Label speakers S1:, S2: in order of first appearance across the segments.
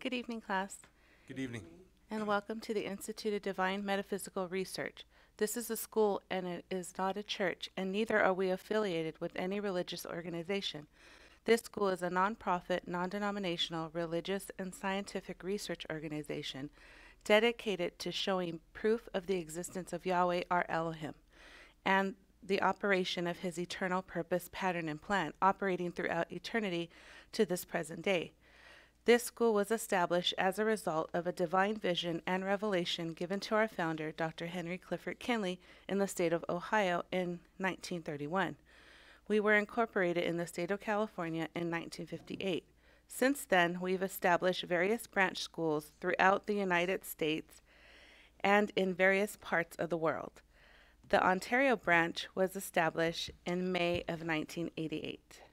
S1: Good evening, class,
S2: Good evening.
S1: and welcome to the Institute of Divine Metaphysical Research. This is a school and it is not a church, and neither are we affiliated with any religious organization. This school is a nonprofit, non-denominational, religious, and scientific research organization dedicated to showing proof of the existence of Yahweh our Elohim and the operation of his eternal purpose, pattern, and plan, operating throughout eternity to this present day. This school was established as a result of a divine vision and revelation given to our founder, Dr. Henry Clifford Kinley, in the state of Ohio in 1931. We were incorporated in the state of California in 1958. Since then, we've established various branch schools throughout the United States and in various parts of the world. The Ontario branch was established in May of 1988.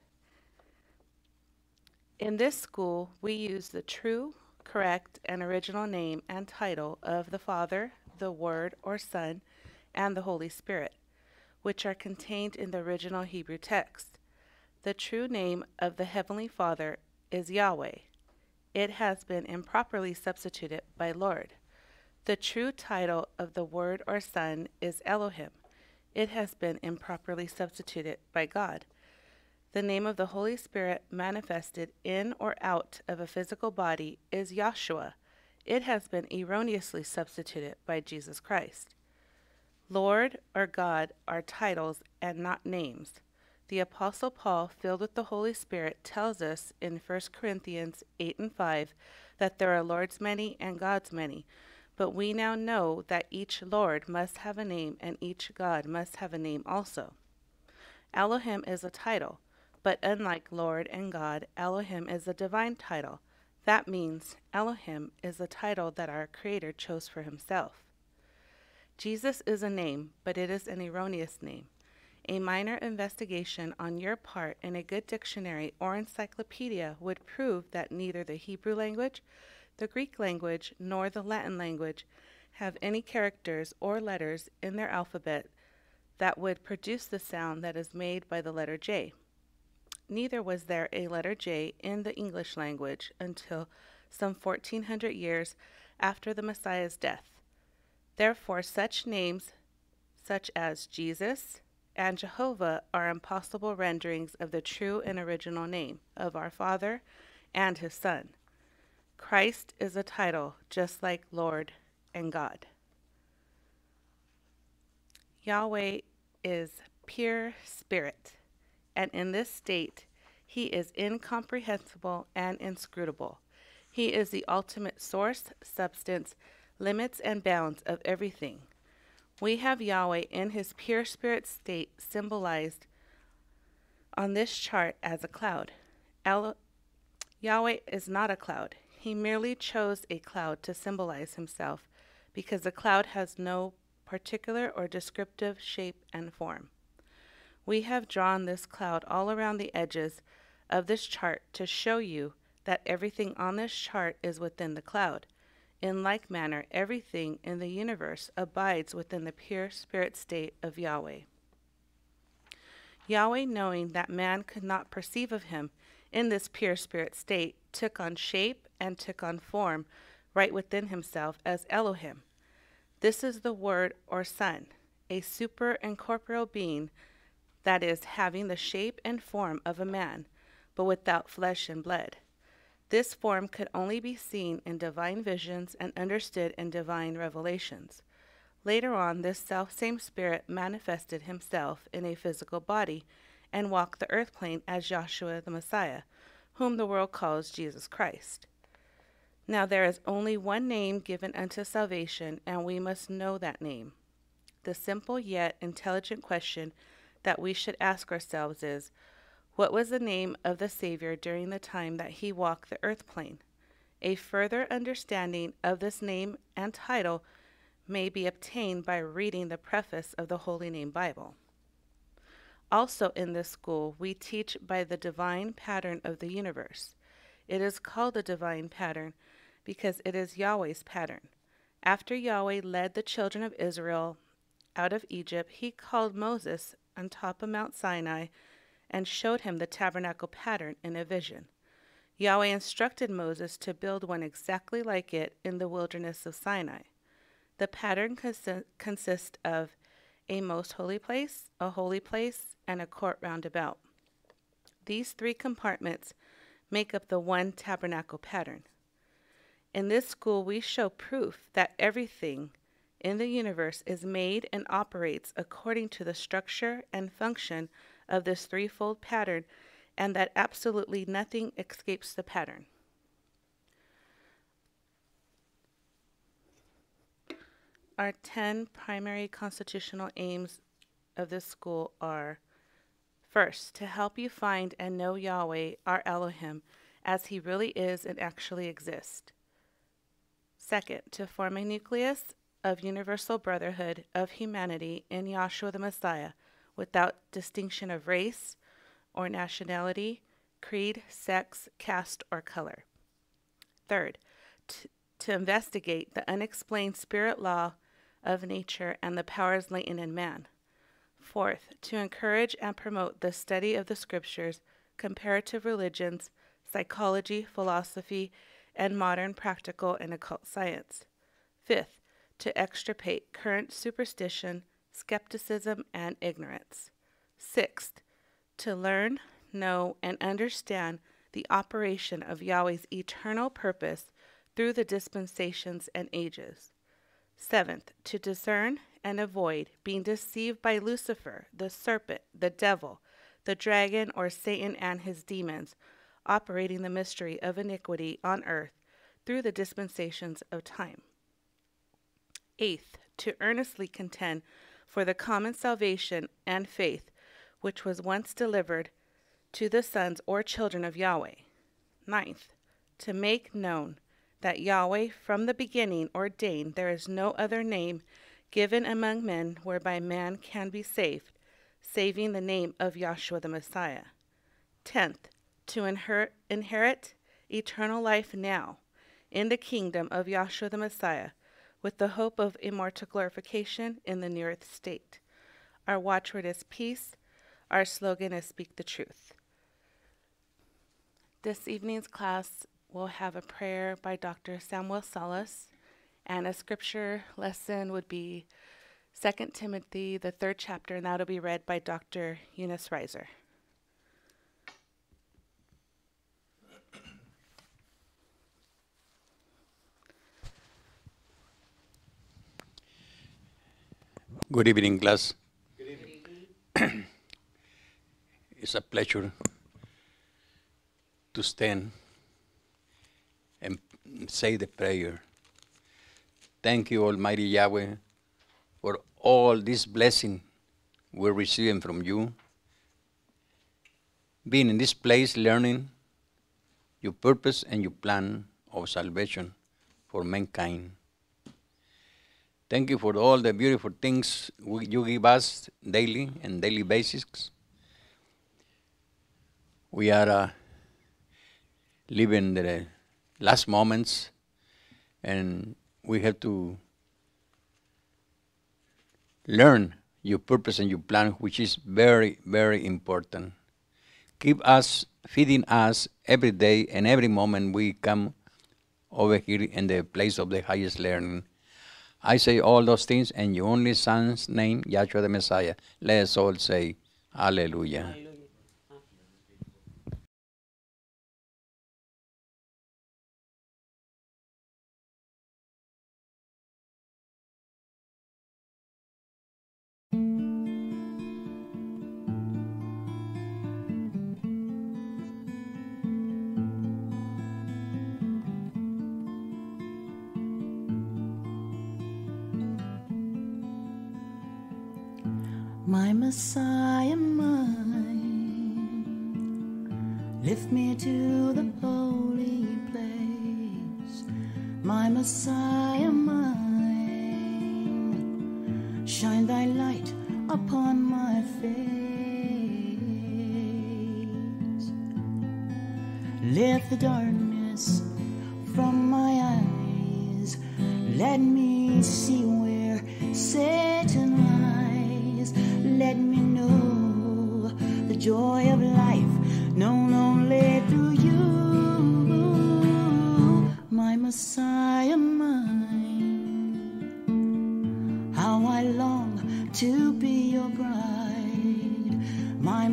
S1: In this school, we use the true, correct, and original name and title of the Father, the Word or Son, and the Holy Spirit, which are contained in the original Hebrew text. The true name of the Heavenly Father is Yahweh. It has been improperly substituted by Lord. The true title of the Word or Son is Elohim. It has been improperly substituted by God. The name of the Holy Spirit manifested in or out of a physical body is Yahshua. It has been erroneously substituted by Jesus Christ. Lord or God are titles and not names. The Apostle Paul, filled with the Holy Spirit, tells us in 1 Corinthians 8 and 5 that there are Lords many and gods many. But we now know that each Lord must have a name and each God must have a name also. Elohim is a title. But unlike Lord and God, Elohim is a divine title. That means Elohim is a title that our Creator chose for himself. Jesus is a name, but it is an erroneous name. A minor investigation on your part in a good dictionary or encyclopedia would prove that neither the Hebrew language, the Greek language, nor the Latin language have any characters or letters in their alphabet that would produce the sound that is made by the letter J. Neither was there a letter J in the English language until some 1400 years after the Messiah's death. Therefore, such names such as Jesus and Jehovah are impossible renderings of the true and original name of our Father and his Son. Christ is a title just like Lord and God. Yahweh is pure spirit, and in this state he is incomprehensible and inscrutable. He is the ultimate source, substance, limits, and bounds of everything. We have Yahweh in his pure spirit state symbolized on this chart as a cloud. Yahweh is not a cloud. He merely chose a cloud to symbolize himself because the cloud has no particular or descriptive shape and form. We have drawn this cloud all around the edges of this chart to show you that everything on this chart is within the cloud. In like manner, everything in the universe abides within the pure spirit state of Yahweh. Yahweh, knowing that man could not perceive of him in this pure spirit state, took on shape and took on form right within himself as Elohim. This is the Word or Son, a super incorporeal being that is, having the shape and form of a man, but without flesh and blood. This form could only be seen in divine visions and understood in divine revelations. Later on, this self-same spirit manifested himself in a physical body and walked the earth plane as Yahshua the Messiah, whom the world calls Jesus Christ. Now there is only one name given unto salvation, and we must know that name. The simple yet intelligent question that we should ask ourselves is, what was the name of the Savior during the time that he walked the earth plane? A further understanding of this name and title may be obtained by reading the preface of the Holy Name Bible. Also in this school, we teach by the divine pattern of the universe. It is called the divine pattern because it is Yahweh's pattern. After Yahweh led the children of Israel out of Egypt, he called Moses on top of Mount Sinai and showed him the tabernacle pattern in a vision. Yahweh instructed Moses to build one exactly like it in the wilderness of Sinai. The pattern consists of a most holy place, a holy place, and a court round about. These three compartments make up the one tabernacle pattern. In this school, we show proof that everything in the universe is made and operates according to the structure and function of this threefold pattern, and that absolutely nothing escapes the pattern. Our 10 primary constitutional aims of this school are: first, to help you find and know Yahweh, our Elohim, as he really is and actually exists. Second, to form a nucleus of universal brotherhood of humanity in Yahshua the Messiah, without distinction of race or nationality, creed, sex, caste, or color. Third, to investigate the unexplained spirit law of nature and the powers latent in man. Fourth, to encourage and promote the study of the scriptures, comparative religions, psychology, philosophy, and modern practical and occult science. Fifth, to extirpate current superstition, skepticism, and ignorance. Sixth, to learn, know, and understand the operation of Yahweh's eternal purpose through the dispensations and ages. Seventh, to discern and avoid being deceived by Lucifer, the serpent, the devil, the dragon, or Satan and his demons, operating the mystery of iniquity on earth through the dispensations of time. Eighth, to earnestly contend for the common salvation and faith which was once delivered to the sons or children of Yahweh. Ninth, to make known that Yahweh from the beginning ordained there is no other name given among men whereby man can be saved, saving the name of Yahshua the Messiah. 10th, to inherit eternal life now in the kingdom of Yahshua the Messiah, with the hope of immortal glorification in the nearest state. Our watchword is peace. Our slogan is speak the truth. This evening's class will have a prayer by Dr. Samuel Salas, and a scripture lesson would be 2 Timothy, the 3rd chapter, and that will be read by Dr. Eunice Reiser.
S2: Good evening, class. Good evening. It's a pleasure to stand and say the prayer. Thank you, Almighty Yahweh, for all this blessing we're receiving from you. Being in this place, learning your purpose and your plan of salvation for mankind. Thank you for all the beautiful things you give us daily and daily basis. We are living the last moments, and we have to learn your purpose and your plan, which is very, very important. Keep us, feeding us every day and every moment we come over here in the place of the highest learning. I say all those things in your only Son's name, Yahshua the Messiah. Let us all say, Hallelujah. Hallelujah.
S3: My Messiah, mine, lift me to the holy place. My Messiah, mine, shine thy light upon my face. Lift the darkness from my eyes. Let me see where Satan lies. Let me know the joy of life known only through you.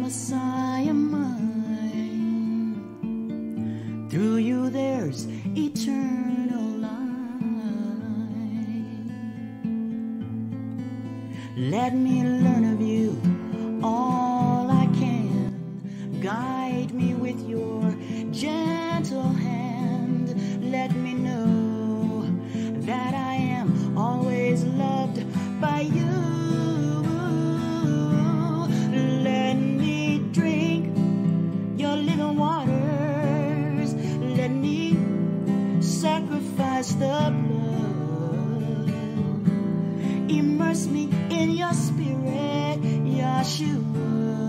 S3: Messiah, mine. Through you there's eternal life. Let me learn of you all I can. Guide me with your gentle hand. Let me know that I am always loved by you. Let me drink your living waters. Let me sacrifice the blood. Immerse me in your spirit, Yeshua.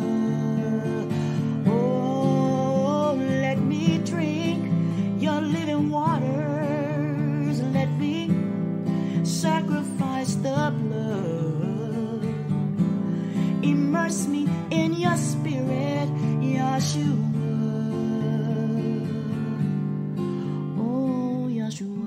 S3: Oh, let me drink your living waters. Let me sacrifice the blood. Immerse me in your spirit, Yeshua. Oh, Yeshua.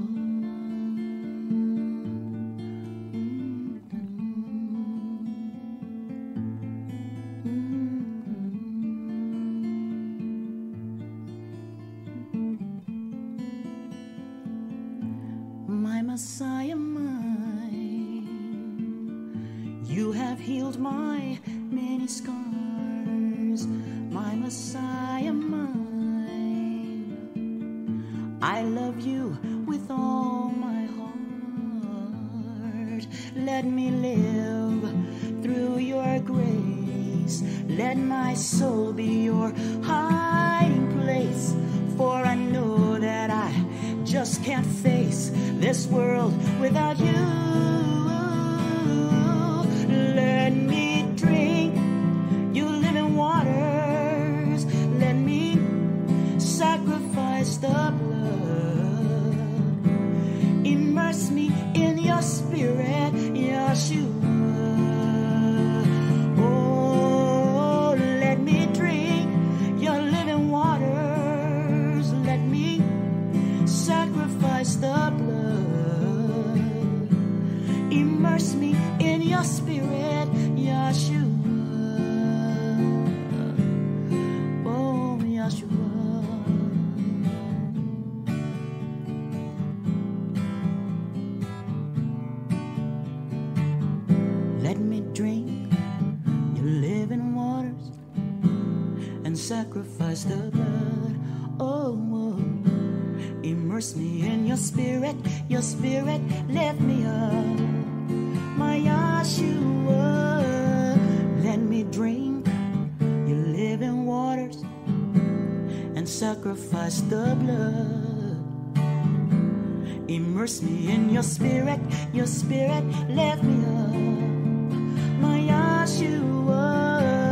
S3: My Messiah, mine. You have healed my many scars. My Messiah, mine. I love you with all my heart. Let me live through your grace. Let my soul be your hiding place. For I know that I just can't face this world without you. Let me drink your living waters. Let me sacrifice the blood. Immerse me in your spirit, Yeshua. Oh, let me drink your living waters. Let me sacrifice the blood. Immerse me in your spirit, Yeshua. Oh, Yeshua. Let me drink your living waters and sacrifice the blood. Oh, immerse me in your spirit, lift me up, my Yeshua. Let me drink your living waters and sacrifice the blood. Immerse me in your spirit, lift me up, my Yeshua.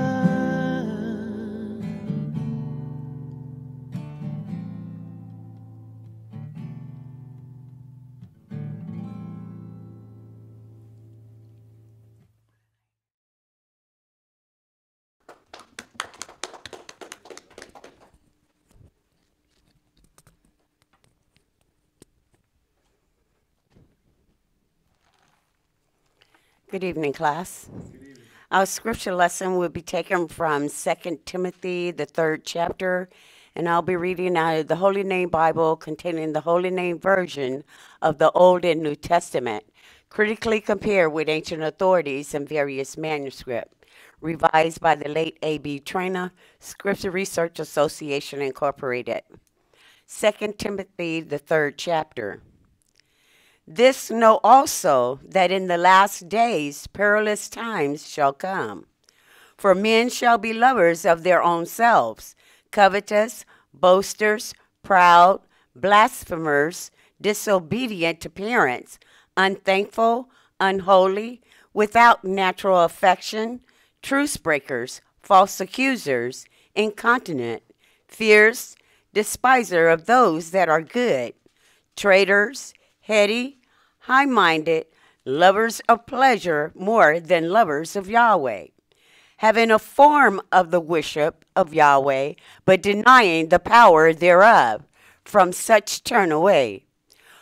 S4: Good evening, class. Our scripture lesson will be taken from 2 Timothy, the 3rd chapter, and I'll be reading out of the Holy Name Bible containing the Holy Name version of the Old and New Testament, critically compared with ancient authorities and various manuscripts, revised by the late A.B. Trainer, Scripture Research Association, Incorporated. 2 Timothy, the 3rd chapter. This know also, that in the last days perilous times shall come. For men shall be lovers of their own selves, covetous, boasters, proud, blasphemers, disobedient to parents, unthankful, unholy, without natural affection, truce breakers, false accusers, incontinent, fierce, despiser of those that are good, traitors, heady, high-minded, lovers of pleasure more than lovers of Yahweh, having a form of the worship of Yahweh, but denying the power thereof. From such turn away.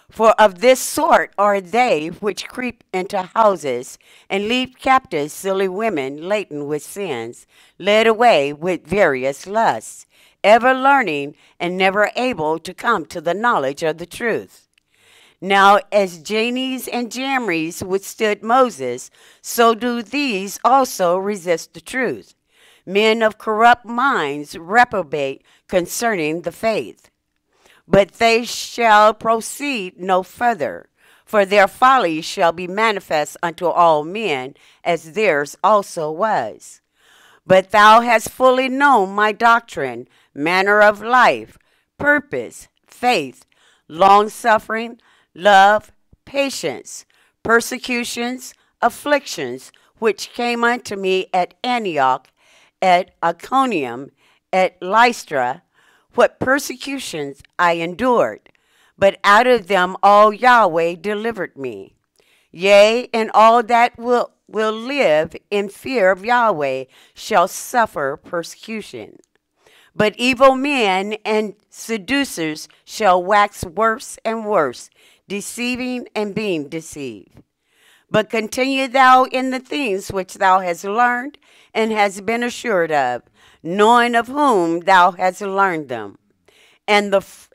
S4: For of this sort are they which creep into houses and lead captive silly women laden with sins, led away with various lusts, ever learning and never able to come to the knowledge of the truth. Now, as Jannes and Jambres withstood Moses, so do these also resist the truth. Men of corrupt minds reprobate concerning the faith. But they shall proceed no further, for their folly shall be manifest unto all men, as theirs also was. But thou hast fully known my doctrine, manner of life, purpose, faith, long-suffering, love, patience, persecutions, afflictions, which came unto me at Antioch, at Iconium, at Lystra, what persecutions I endured, but out of them all Yahweh delivered me. Yea, and all that will live in fear of Yahweh shall suffer persecution. But evil men and seducers shall wax worse and worse, deceiving and being deceived. But continue thou in the things which thou hast learned and hast been assured of, knowing of whom thou hast learned them, and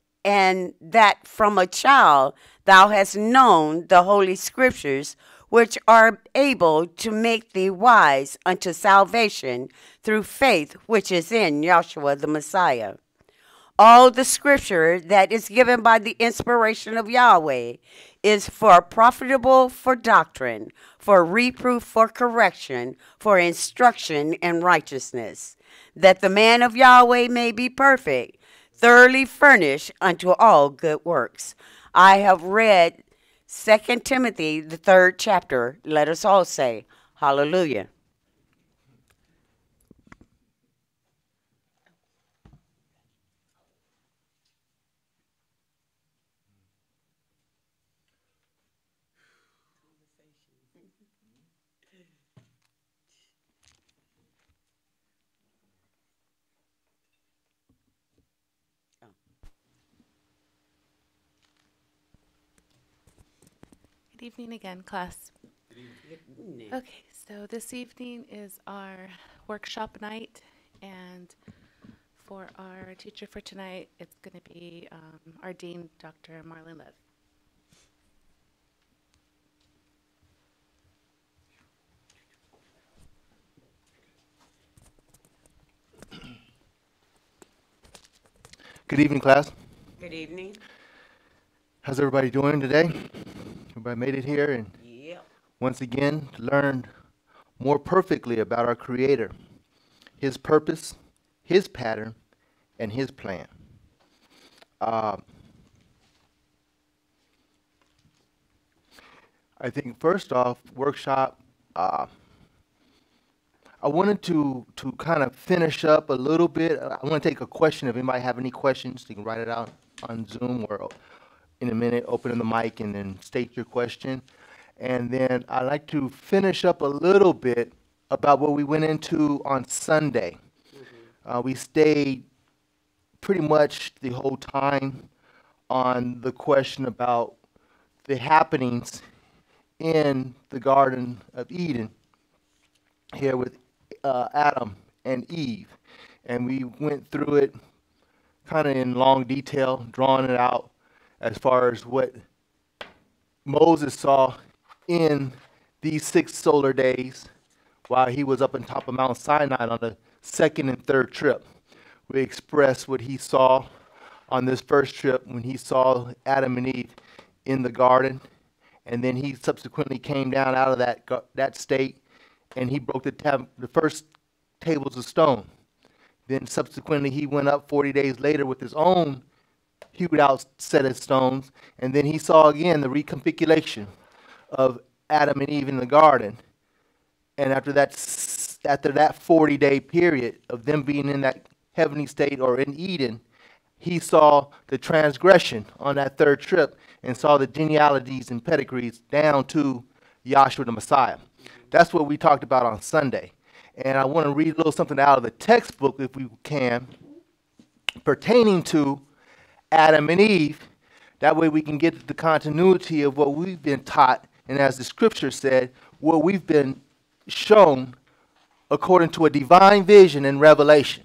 S4: that from a child thou hast known the holy scriptures, which are able to make thee wise unto salvation through faith which is in Yahshua the Messiah. All the scripture that is given by the inspiration of Yahweh is profitable for doctrine, for reproof, for correction, for instruction in righteousness, that the man of Yahweh may be perfect, thoroughly furnished unto all good works. I have read 2 Timothy, the 3rd chapter. Let us all say, hallelujah.
S1: Good evening again, class. Okay, so this evening is our workshop night, and for our teacher for tonight, it's going to be our dean, Dr. Marlon Lev.
S5: Good evening, class.
S4: Good evening.
S5: How's everybody doing today? Everybody made it here and
S4: Yep.
S5: once again learned more perfectly about our Creator, His purpose, His pattern, and His plan. I think first off, workshop, I wanted to kind of finish up a little bit. I want to take a question. If anybody have any questions, you can write it out on Zoom or in a minute, open the mic and then state your question. And then I'd like to finish up a little bit about what we went into on Sunday. We stayed pretty much the whole time on the question about the happenings in the Garden of Eden here with Adam and Eve. And we went through it kind of in long detail, drawing it out as far as what Moses saw in these 6 solar days while he was up on top of Mount Sinai on the 2nd and 3rd trip. We expressed what he saw on this first trip when he saw Adam and Eve in the garden, and then he subsequently came down out of that state and he broke the first tables of stone. Then subsequently he went up 40 days later with his own hewed out set of stones, and then he saw again the reconfiguration of Adam and Eve in the garden. And after that 40-day period of them being in that heavenly state or in Eden, he saw the transgression on that 3rd trip and saw the genealogies and pedigrees down to Yahshua the Messiah. That's what we talked about on Sunday. And I want to read a little something out of the textbook, if we can, pertaining to Adam and Eve, That way we can get the continuity of what we've been taught, and as the scripture said, what we've been shown according to a divine vision and revelation.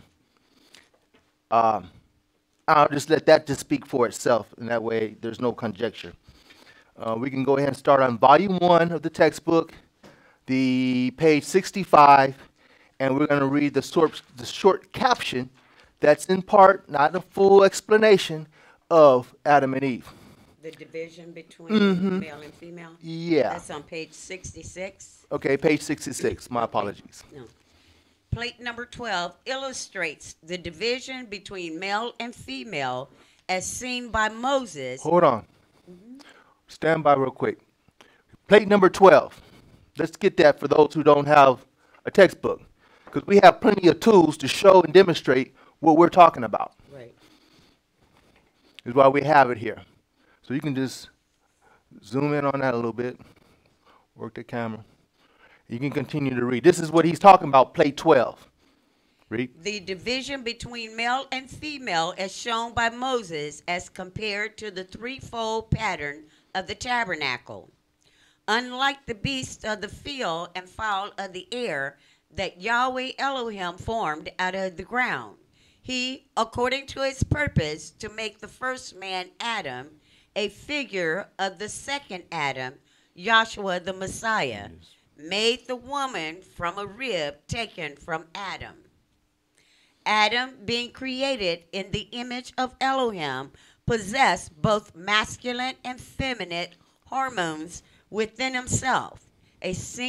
S5: I'll just let that just speak for itself, and that way there's no conjecture. We can go ahead and start on volume 1 of the textbook, the page 65, and we're going to read the short caption that's in part, not a full explanation, of Adam and Eve.
S4: The division between male and female?
S5: Yeah.
S4: That's on page 66.
S5: Okay, page 66. My apologies.
S4: No. Plate number 12 illustrates the division between male and female as seen by Moses.
S5: Hold on. Stand by real quick. Plate number 12. Let's get that for those who don't have a textbook, because we have plenty of tools to show and demonstrate what we're talking about.
S4: Right.
S5: Is why we have it here. So you can just zoom in on that a little bit, work the camera. You can continue to read. This is what he's talking about, plate 12. Read.
S4: The division between male and female as shown by Moses as compared to the threefold pattern of the tabernacle. Unlike the beasts of the field and fowl of the air that Yahweh Elohim formed out of the ground, he, according to his purpose, to make the first man, Adam, a figure of the second Adam, Yahshua the Messiah, made the woman from a rib taken from Adam. Adam, being created in the image of Elohim, possessed both masculine and feminine hormones within himself, a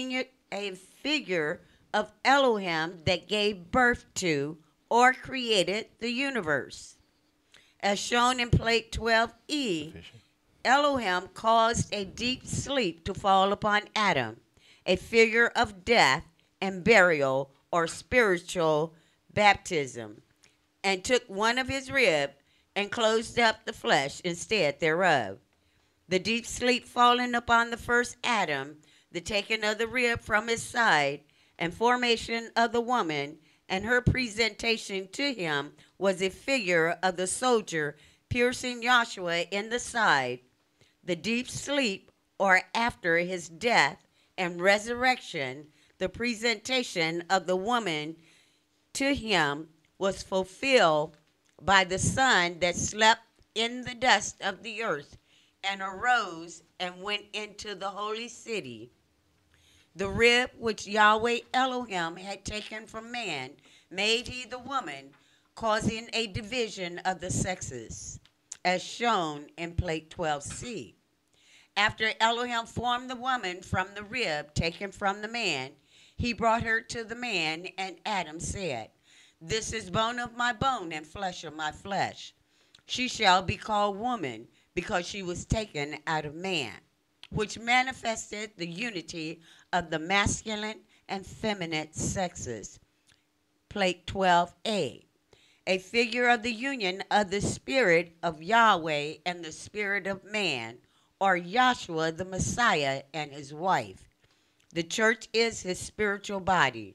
S4: figure of Elohim that gave birth to or created the universe. As shown in plate 12E, Elohim caused a deep sleep to fall upon Adam, a figure of death and burial or spiritual baptism, and took one of his ribs and closed up the flesh instead thereof. The deep sleep falling upon the first Adam, the taking of the rib from his side, and formation of the woman, and her presentation to him was a figure of the soldier piercing Joshua in the side. The deep sleep, or after his death and resurrection, the presentation of the woman to him was fulfilled by the son that slept in the dust of the earth and arose and went into the holy city. The rib which Yahweh Elohim had taken from man made he the woman, causing a division of the sexes, as shown in plate 12C. After Elohim formed the woman from the rib taken from the man, he brought her to the man, and Adam said, "This is bone of my bone and flesh of my flesh. She shall be called woman, because she was taken out of man," which manifested the unity of the masculine and feminine sexes. Plate 12A, a figure of the union of the spirit of Yahweh and the spirit of man, or Yahshua the Messiah and his wife. The church is his spiritual body.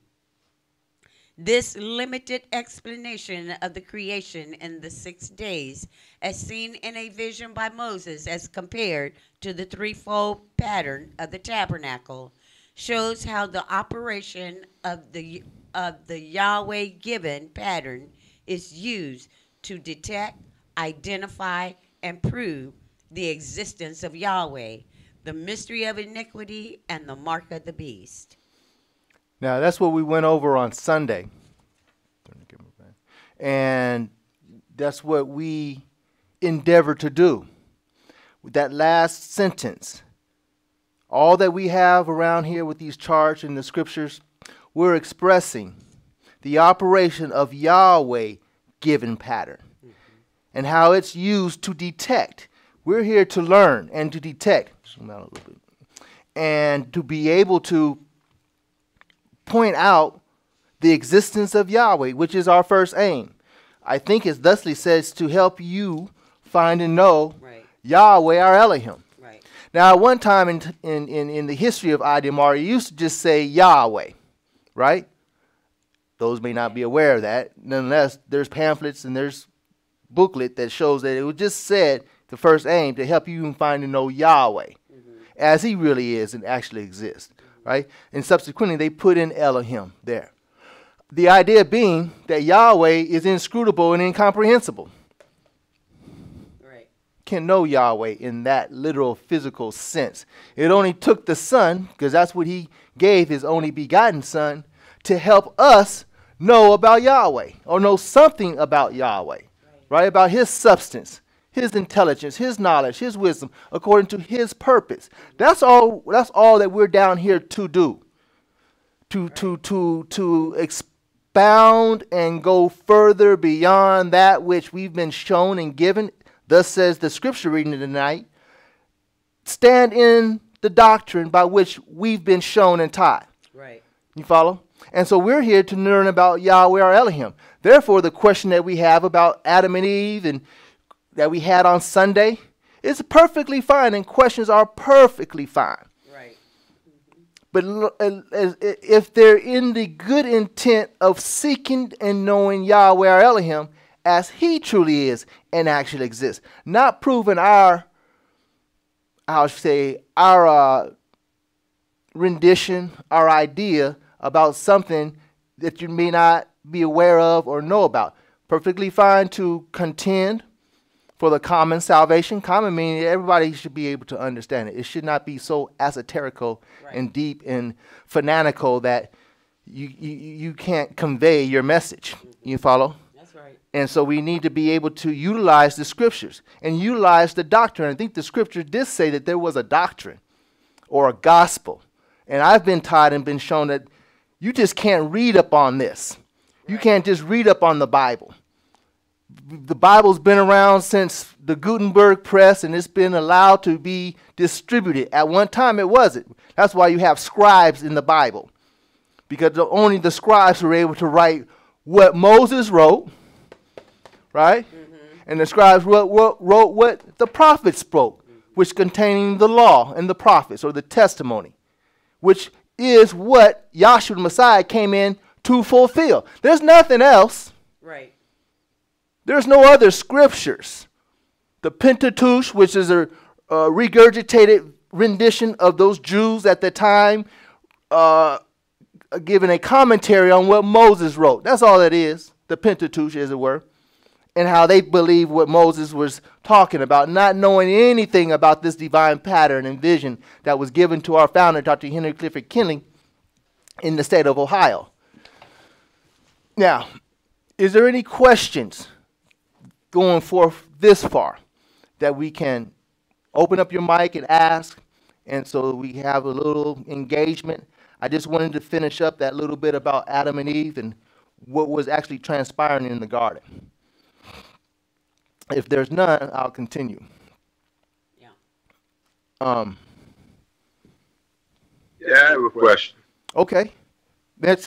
S4: This limited explanation of the creation in the 6 days, as seen in a vision by Moses as compared to the threefold pattern of the tabernacle, shows how the operation of the Yahweh-given pattern is used to detect, identify, and prove the existence of Yahweh, the mystery of iniquity, and the mark of the beast.
S5: Now, that's what we went over on Sunday. And that's what we endeavor to do. With that last sentence, all that we have around here with these charts and the scriptures, we're expressing the operation of Yahweh given pattern and how it's used to detect. We're here to learn and to detect, zoom out a little bit, and to be able to point out the existence of Yahweh, which is our first aim. I think it thusly says to help you find and know Yahweh, our Elohim.
S4: Right.
S5: Now, at one time in the history of IDMR, you used to just say Yahweh, right? Those may not be aware of that. Nonetheless, there's pamphlets and there's booklet that shows that it was just said the first aim to help you even find to know Yahweh as he really is and actually exists, right? And subsequently, they put in Elohim there. The idea being that Yahweh is inscrutable and incomprehensible.
S4: Right.
S5: Can know Yahweh in that literal physical sense. It only took the Son, because that's what he gave his only begotten Son, to help us know about Yahweh or know something about Yahweh, right? About his substance, his intelligence, his knowledge, his wisdom, according to his purpose. That's all that we're down here to do. To expound and go further beyond that which we've been shown and given. Thus says the scripture reading tonight. Stand in the doctrine by which we've been shown and taught.
S4: Right.
S5: You follow? And so we're here to learn about Yahweh or Elohim. Therefore, the question that we have about Adam and Eve and that we had on Sunday is perfectly fine, and questions are perfectly fine.
S4: Right.
S5: But if they're in the good intent of seeking and knowing Yahweh or Elohim as he truly is and actually exists, not proving our rendition, our idea about something that you may not be aware of or know about. Perfectly fine to contend for the common salvation. Common meaning everybody should be able to understand it. It should not be so esoterical and deep and fanatical that you can't convey your message. You follow?
S4: That's right.
S5: And so we need to be able to utilize the scriptures and utilize the doctrine. I think the scripture did say that there was a doctrine or a gospel. And I've been taught and been shown that you just can't read up on this. You can't just read up on the Bible. The Bible's been around since the Gutenberg press, and it's been allowed to be distributed. At one time, it wasn't. That's why you have scribes in the Bible, because only the scribes were able to write what Moses wrote, right? And the scribes wrote what the prophets wrote, which containing the law and the prophets, or the testimony, which is what Yahshua the Messiah came in to fulfill. There's nothing else.
S4: Right.
S5: There's no other scriptures. The Pentateuch, which is a regurgitated rendition of those Jews at the time, giving a commentary on what Moses wrote. That's all it is, the Pentateuch, as it were, and how they believe what Moses was talking about, not knowing anything about this divine pattern and vision that was given to our founder, Dr. Henry Clifford Kinley, in the state of Ohio. Now, is there any questions going forth this far that we can open up your mic and ask, and so we have a little engagement? I just wanted to finish up that little bit about Adam and Eve and what was actually transpiring in the garden. If there's none, I'll continue.
S4: Yeah.
S6: Yeah, I have a question.
S5: Okay. That's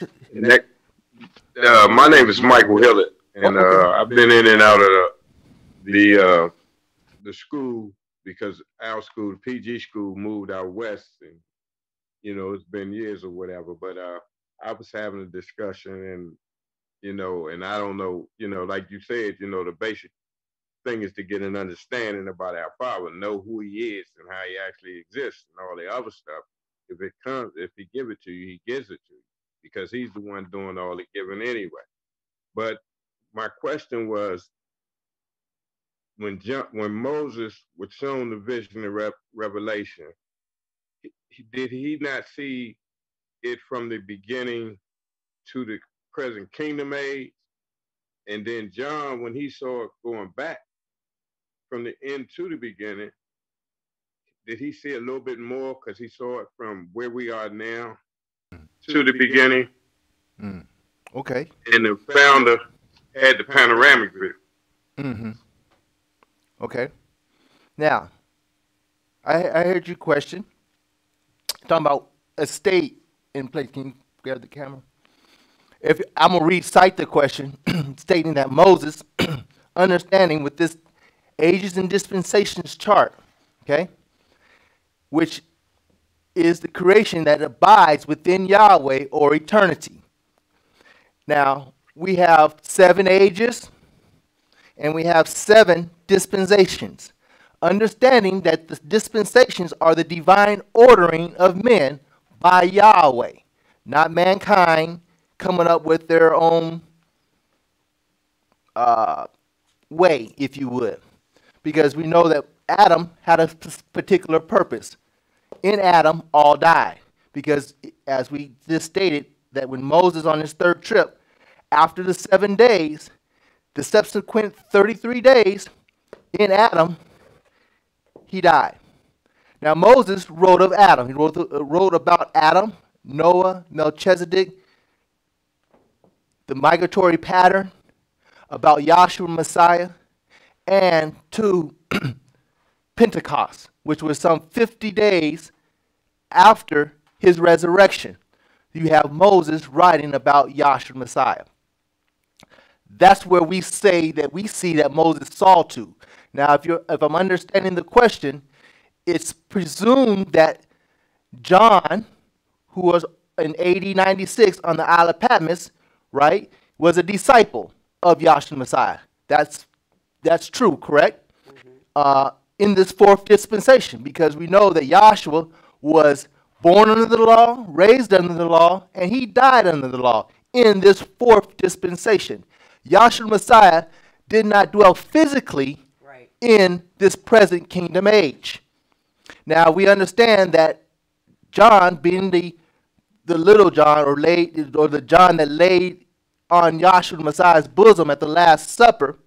S6: my name is Michael Hillett, and I've been in and out of the school because our school, the PG school, moved out west, and it's been years or whatever. But I was having a discussion, and and I don't know, like you said, the basic thing is to get an understanding about our Father, know who he is and how he actually exists, and all the other stuff. If he give it to you, he gives it to you, because he's the one doing all the giving anyway. But my question was, when Moses was shown the vision of Revelation, did he not see it from the beginning to the present kingdom age? And then John, when he saw it going back from the end to the beginning, did he see a little bit more because he saw it from where we are now to the beginning?
S5: Okay.
S6: And the founder had the panoramic view.
S5: Mm-hmm. Okay. Now, I heard your question. Talking about a state in place. Can you grab the camera? If I'm going to recite the question, stating that Moses, understanding with this ages and dispensations chart, okay, which is the creation that abides within Yahweh or eternity. Now, we have 7 ages and we have 7 dispensations. understanding that the dispensations are the divine ordering of men by Yahweh, not mankind coming up with their own way, if you would. Because we know that Adam had a particular purpose. In Adam, all died. Because as we just stated, that when Moses on his third trip, after the 7 days, the subsequent 33 days in Adam, he died. Now Moses wrote of Adam. He wrote about Adam, Noah, Melchizedek, the migratory pattern, about Yahshua Messiah, and to Pentecost, which was some 50 days after his resurrection. You have Moses writing about Yahshua Messiah. That's where we say that we see that Moses saw to. Now, if I'm understanding the question, it's presumed that John, who was in AD 96 on the Isle of Patmos, right, was a disciple of Yahshua Messiah. That's true, correct? In this fourth dispensation, because we know that Yahshua was born under the law, raised under the law, and he died under the law in this fourth dispensation. Yahshua Messiah did not dwell physically in this present kingdom age. Now we understand that John, being the little John, or the John that laid on Yahshua Messiah's bosom at the Last Supper,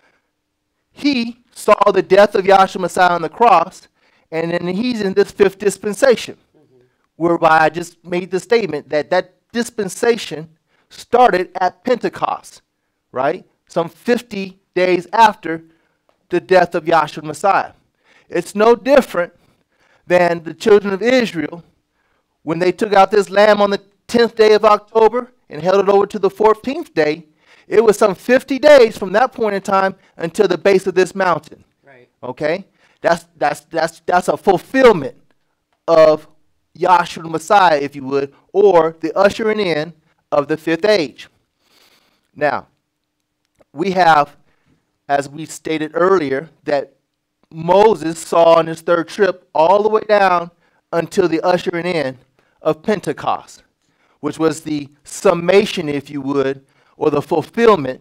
S5: he saw the death of Yahshua Messiah on the cross, and then he's in this fifth dispensation, whereby I just made the statement that that dispensation started at Pentecost, right? Some 50 days after the death of Yahshua Messiah. It's no different than the children of Israel when they took out this lamb on the 10th day of October and held it over to the 14th day. It was some 50 days from that point in time until the base of this mountain. Right. Okay? That's a fulfillment of Yahshua Messiah, if you would, or the ushering in of the fifth age. Now, we have, as we stated earlier, that Moses saw on his third trip all the way down until the ushering in of Pentecost, which was the summation, if you would, or the fulfillment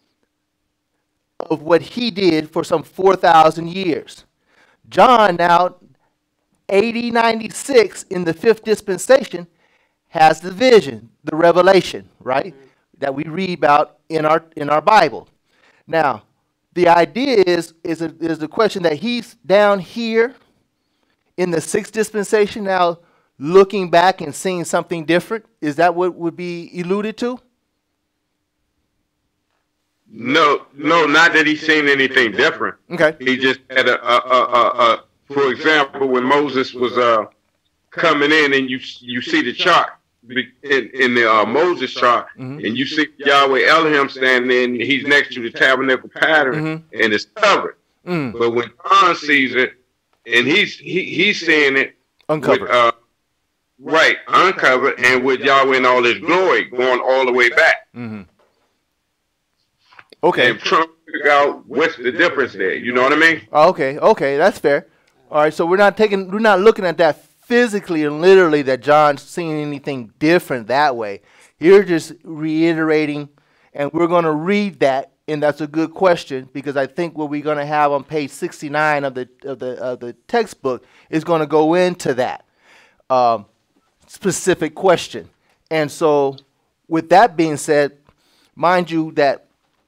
S5: of what he did for some 4,000 years. John, now AD 96 in the fifth dispensation, has the vision, the revelation, right, that we read about in our Bible. Now, the idea is the question that he's down here in the sixth dispensation now looking back and seeing something different. Is that what would be alluded to?
S6: No, not that he's seen anything different.
S5: Okay.
S6: He just had for example, when Moses was coming in, and you see the chart in the Moses chart, and you see Yahweh Elohim standing, he's next to the tabernacle pattern, and it's covered. But when John sees it, and he's seeing it
S5: uncovered,
S6: right, uncovered, and with Yahweh in all his glory, going all the way back.
S5: Okay.
S6: And trying to figure out what's the difference there. You know what I mean?
S5: Okay, that's fair. All right, so we're not looking at that physically and literally that John's seeing anything different that way. You're just reiterating, and we're going to read that, and that's a good question, because I think what we're going to have on page 69 of the textbook is going to go into that specific question. And so, with that being said, mind you that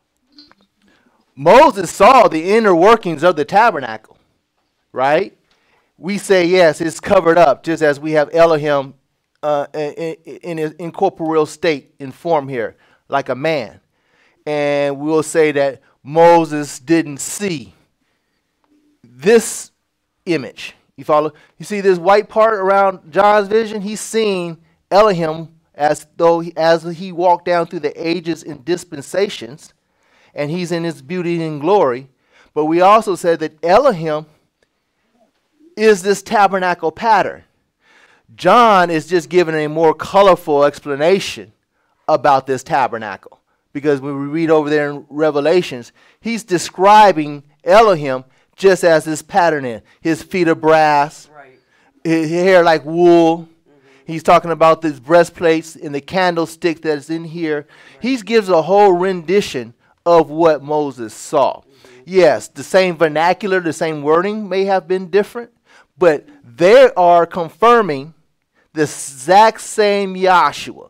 S5: Moses saw the inner workings of the tabernacle, right? We say, yes, it's covered up, just as we have Elohim in his incorporeal state, in form here, like a man. And we'll say that Moses didn't see this image. You follow? You see this white part around John's vision? He's seeing Elohim as he walked down through the ages and dispensations, and he's in his beauty and glory. But we also said that Elohim is this tabernacle pattern. John is just giving a more colorful explanation about this tabernacle, because when we read over there in Revelations, he's describing Elohim just as this pattern is. His feet are brass,
S4: Right.
S5: his hair like wool. He's talking about these breastplates and the candlestick that's in here. He gives a whole rendition of what Moses saw. Yes, the same vernacular, the same wording may have been different, but they are confirming the exact same Yahshua.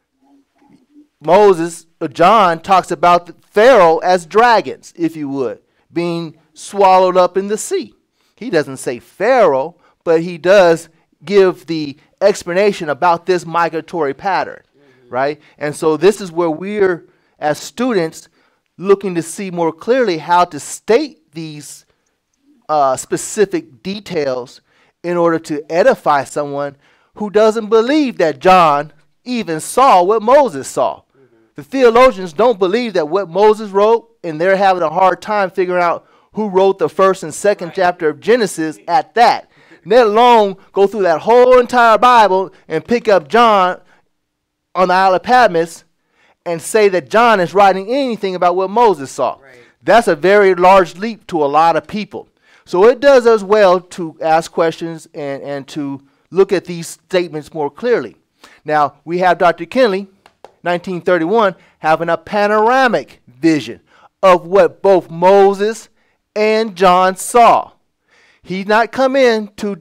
S5: John talks about Pharaoh as dragons, if you would, being swallowed up in the sea. He doesn't say Pharaoh, but he does give the explanation about this migratory pattern, right? And so this is where we're, as students, looking to see more clearly how to state these specific details in order to edify someone who doesn't believe that John even saw what Moses saw. The theologians don't believe that what Moses wrote, and they're having a hard time figuring out who wrote the first and second chapter of Genesis at that. Let alone go through that whole entire Bible and pick up John on the Isle of Patmos and say that John is writing anything about what Moses saw. Right. That's a very large leap to a lot of people. So it does us well to ask questions and to look at these statements more clearly. Now, we have Dr. Kinley, 1931, having a panoramic vision of what both Moses and John saw. He's not come in to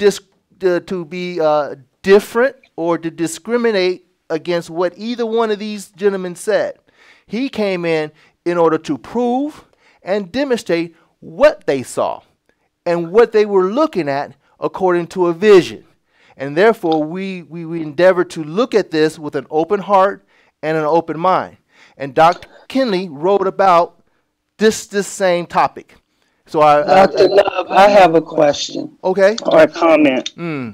S5: be different or to discriminate against what either one of these gentlemen said. He came in order to prove and demonstrate what they saw and what they were looking at according to a vision. And therefore, we endeavor to look at this with an open heart and an open mind. And Dr. Kinley wrote about this same topic. So
S7: Dr. Love, I have a question.
S5: Okay.
S7: Or a comment.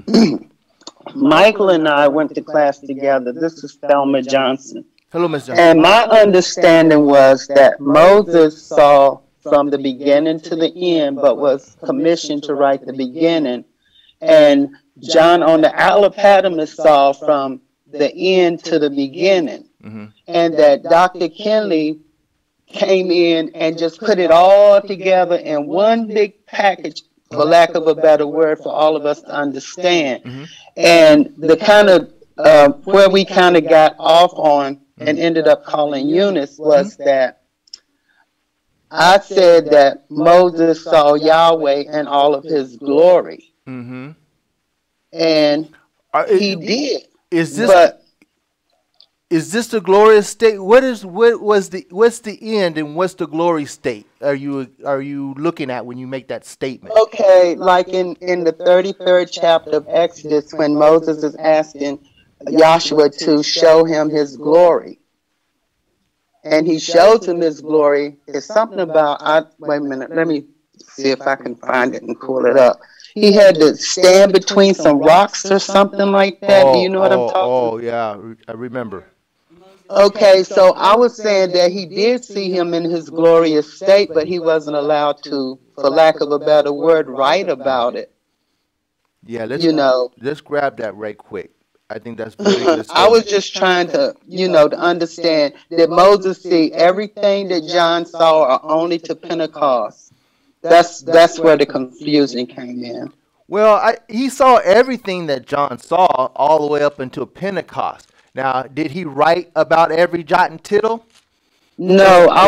S7: Michael and I went to class together. This is Thelma Johnson.
S5: Hello, Ms. Johnson.
S7: And my understanding was that Moses saw from the beginning to the end, but was commissioned to write the beginning. And John on the Isle of Patmos saw from the end to the beginning. And that Dr. Kinley came in and just put it all together in one big package, for lack of a better word, for all of us to understand. And the kind of where we kind of got off on and ended up calling Eunice was that I said that Moses saw Yahweh in all of his glory. And he did.
S5: Is this the glorious state? What's the end and what's the glory state? Are you looking at when you make that statement?
S7: Okay, like in the 33rd chapter of Exodus, when Moses is asking Joshua to show him his glory, and he shows him his glory. It's something about wait a minute. Let me see if I can find it and pull it up. He had to stand between some rocks or something like that. Do you know what I'm talking about?
S5: Oh, yeah, I remember.
S7: Okay, so I was saying that he did see him in his glorious state, but he wasn't allowed to, for lack of a better word, write about it.
S5: Yeah, let's grab that right quick. I think that's very good.
S7: I was just trying to, to understand that Moses see everything that John saw only to Pentecost. That's where the confusion came in.
S5: Well, he saw everything that John saw all the way up until Pentecost. Now, did he write about every jot and tittle?
S7: No, I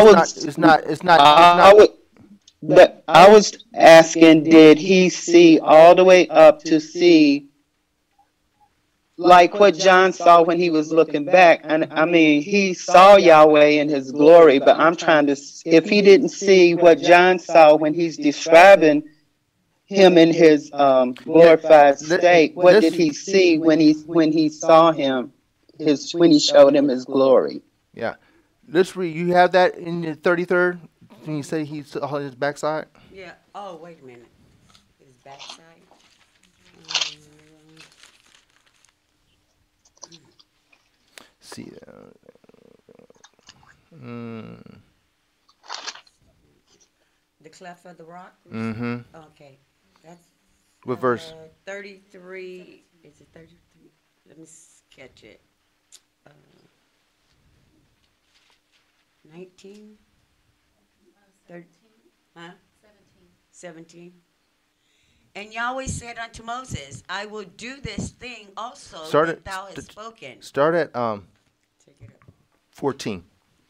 S7: was asking, did he see all the way up to see like what John saw when he was looking back? And I mean, he saw Yahweh in his glory, but I'm trying to, if he didn't see what John saw when he's describing him in his glorified state, what did he see when he saw him? When he showed him his glory.
S5: Yeah. Let's read. You have that in the 33rd? Can you say he saw his backside?
S4: Yeah. Oh, wait a minute. His backside?
S5: See.
S4: The cleft of the rock?
S5: Mm-hmm.
S4: Okay. That's
S5: what verse?
S4: 33. Is it 33? Let me sketch it. 19? 17. Huh? 17. And Yahweh said unto Moses, I will do this thing also
S5: Start
S4: that
S5: at-
S4: thou hast spoken.
S5: Start at
S4: Take it up.
S5: 14.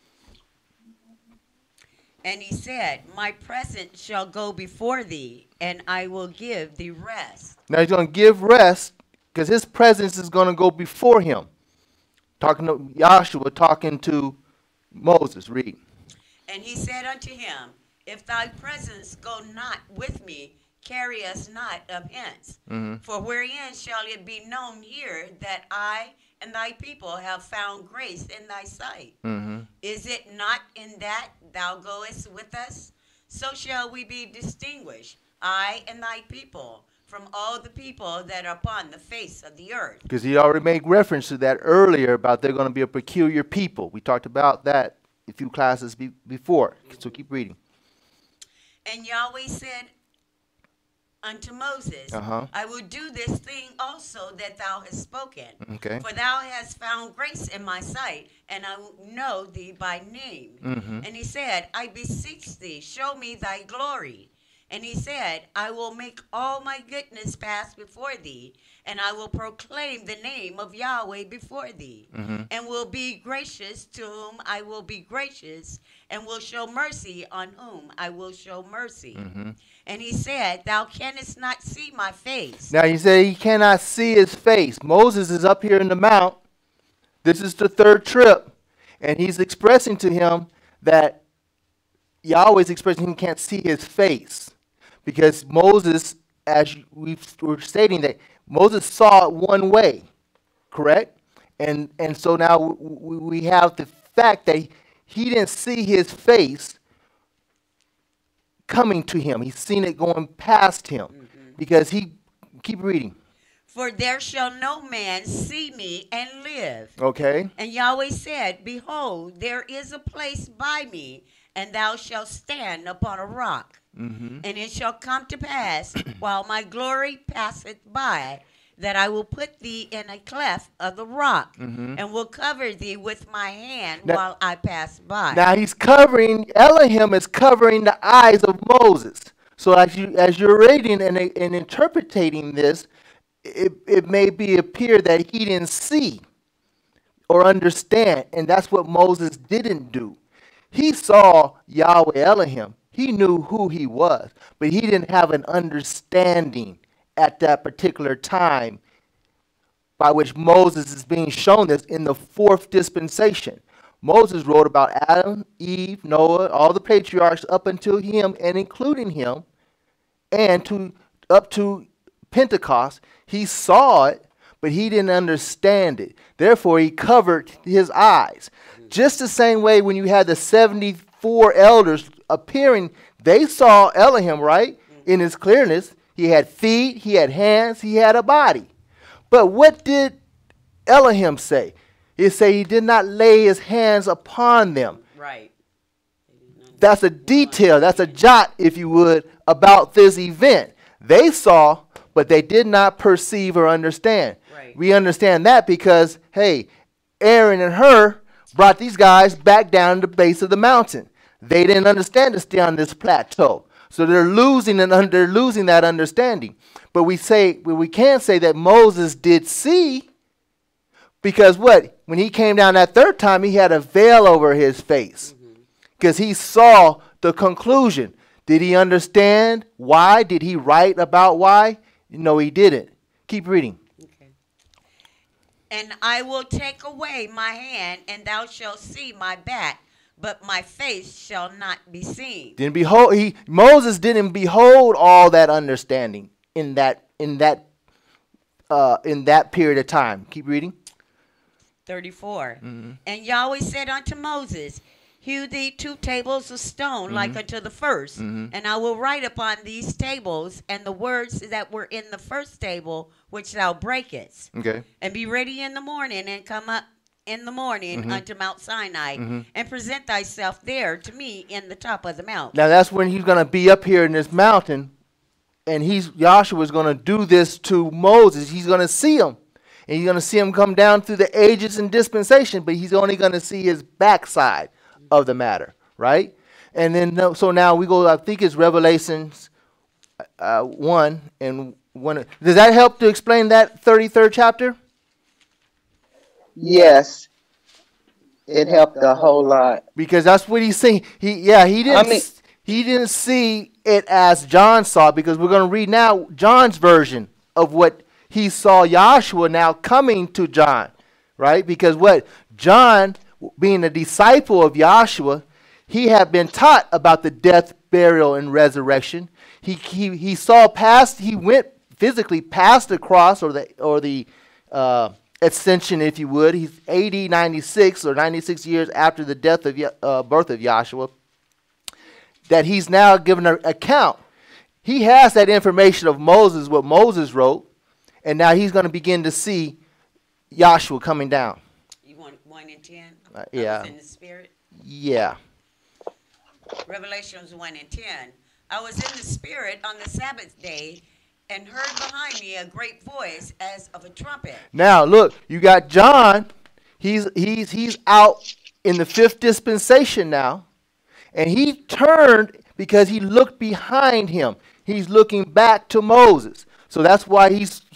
S4: And he said, my presence shall go before thee, and I will give thee rest.
S5: Now he's going to give rest because his presence is going to go before him. Talking to Joshua, talking to Moses. Read.
S4: And he said unto him, if thy presence go not with me, carry us not up hence. For wherein shall it be known here that I and thy people have found grace in thy sight? Is it not in that thou goest with us? So shall we be distinguished, I and thy people, from all the people that are upon the face of the earth.
S5: Because he already made reference to that earlier about they're going to be a peculiar people. We talked about that a few classes before. So keep reading.
S4: And Yahweh said unto Moses, I will do this thing also that thou hast spoken.
S5: Okay.
S4: For thou hast found grace in my sight, and I will know thee by name. And he said, I beseech thee, show me thy glory. And he said, I will make all my goodness pass before thee, and I will proclaim the name of Yahweh before thee, and will be gracious to whom I will be gracious, and will show mercy on whom I will show mercy. And he said, thou canst not see my face.
S5: Now you say he cannot see his face. Moses is up here in the mount. This is the third trip. And he's expressing to him that Yahweh is expressing he can't see his face. Because Moses, as we were stating, that Moses saw it one way, correct? And so now we have the fact that he didn't see his face coming to him. He's seen it going past him. Because he, keep reading.
S4: For there shall no man see me and live.
S5: Okay.
S4: And Yahweh said, behold, there is a place by me, and thou shalt stand upon a rock. And it shall come to pass, while my glory passeth by, that I will put thee in a cleft of the rock, and will cover thee with my hand while I pass by.
S5: Now he's covering, Elohim is covering the eyes of Moses. So as you're reading and interpreting this, it may appear that he didn't see or understand, and that's what Moses didn't do. He saw Yahweh Elohim. He knew who he was, but he didn't have an understanding at that particular time by which Moses is being shown this in the fourth dispensation. Moses wrote about Adam, Eve, Noah, all the patriarchs up until him and including him, and up to Pentecost. He saw it, but he didn't understand it. Therefore, he covered his eyes. Just the same way when you had the 74 elders appearing, they saw Elohim, right? In his clearness. He had feet, he had hands, he had a body. But what did Elohim say? He said he did not lay his hands upon them.
S4: Right.
S5: That's a detail, that's a jot, if you would, about this event. They saw, but they did not perceive or understand.
S4: Right.
S5: We understand that because, hey, Aaron and Hur brought these guys back down to the base of the mountain. They didn't understand to stay on this plateau. So they're losing that understanding. But we can say that Moses did see, because what? When he came down that third time, he had a veil over his face. Because he saw the conclusion. Did he understand why? Did he write about why? No, he didn't. Keep reading.
S4: Okay. And I will take away my hand, and thou shalt see my back, but my face shall not be seen.
S5: Moses didn't behold all that understanding in that period of time. Keep reading.
S4: 34. And Yahweh said unto Moses, hew thee 2 tables of stone like unto the first, and I will write upon these tables and the words that were in the first table which thou breakest.
S5: Okay.
S4: And be ready in the morning, and come up in the morning unto Mount Sinai, and present thyself there to me in the top of the mount.
S5: Now that's when he's going to be up here in this mountain, and Joshua is going to do this to Moses. He's going to see him, and he's going to see him come down through the ages and dispensation, but he's only going to see his backside of the matter, right? And then, so now we go, I think it's Revelations 1 and 1. Does that help to explain that 33rd chapter?
S7: Yes, it helped a whole lot.
S5: Because that's what he's saying. He didn't see it as John saw, because we're going to read now John's version of what he saw Yahshua now coming to John, right? Because what John, being a disciple of Yahshua, he had been taught about the death, burial, and resurrection. He saw past. He went physically past the cross or the ascension, if you would. He's AD 96 or 96 years after the death of birth of Yahshua. That he's now given an account. He has that information of Moses, what Moses wrote, and now he's going to begin to see Yahshua coming down.
S4: You want 1 and 10?
S5: Yeah.
S4: I was in the spirit.
S5: Yeah.
S4: Revelations 1 and 10. I was in the spirit on the Sabbath day and heard behind me a great voice as of a trumpet.
S5: Now look, you got John. He's out in the 5th dispensation now, and he turned because he looked behind him. He's looking back to Moses. So that's why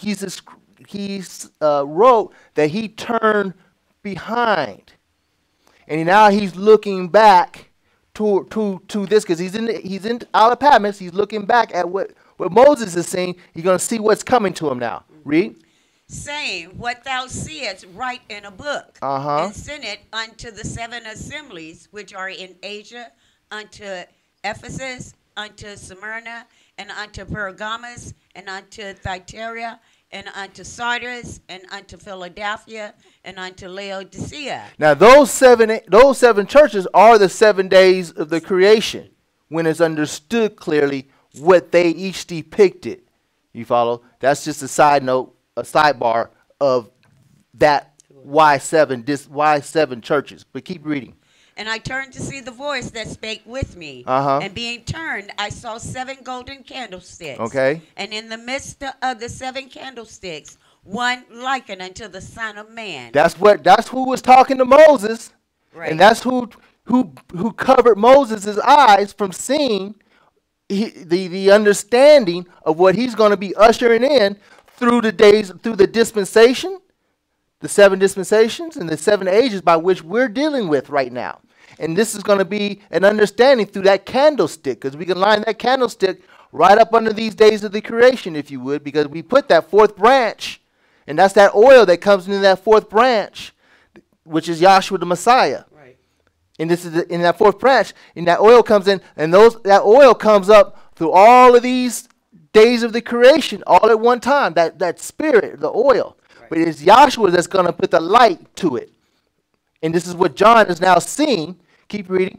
S5: he wrote that he turned behind, and now he's looking back to this, because he's in Isle of Patmos. He's looking back at what Moses is saying. He's going to see what's coming to him now. Read.
S4: Saying, what thou seest, write in a book, and send it unto the 7 assemblies which are in Asia, unto Ephesus, unto Smyrna, and unto Pergamos, and unto Thyatira, and unto Sardis, and unto Philadelphia, and unto Laodicea.
S5: Now those seven churches are the 7 days of the creation, when it's understood clearly what they each depicted. You follow? That's just a side note, a sidebar of that why seven churches. But keep reading.
S4: And I turned to see the voice that spake with me. And being turned, I saw 7 golden candlesticks.
S5: Okay.
S4: And in the midst of the 7 candlesticks, one likened unto the Son of Man.
S5: That's who was talking to Moses.
S4: Right.
S5: And that's who covered Moses' eyes from seeing the understanding of what he's going to be ushering in through the dispensation, the 7 dispensations and the 7 ages by which we're dealing with right now. And this is going to be an understanding through that candlestick, because we can line that candlestick right up under these days of the creation, if you would, because we put that 4th branch, and that's that oil that comes into that 4th branch, which is Yahshua the Messiah.
S4: Right.
S5: And this is in that 4th branch, and that oil comes in, and that oil comes up through all of these days of the creation, all at one time, that spirit, the oil. Right. But it's Yahshua that's going to put the light to it. And this is what John is now seeing. Keep reading.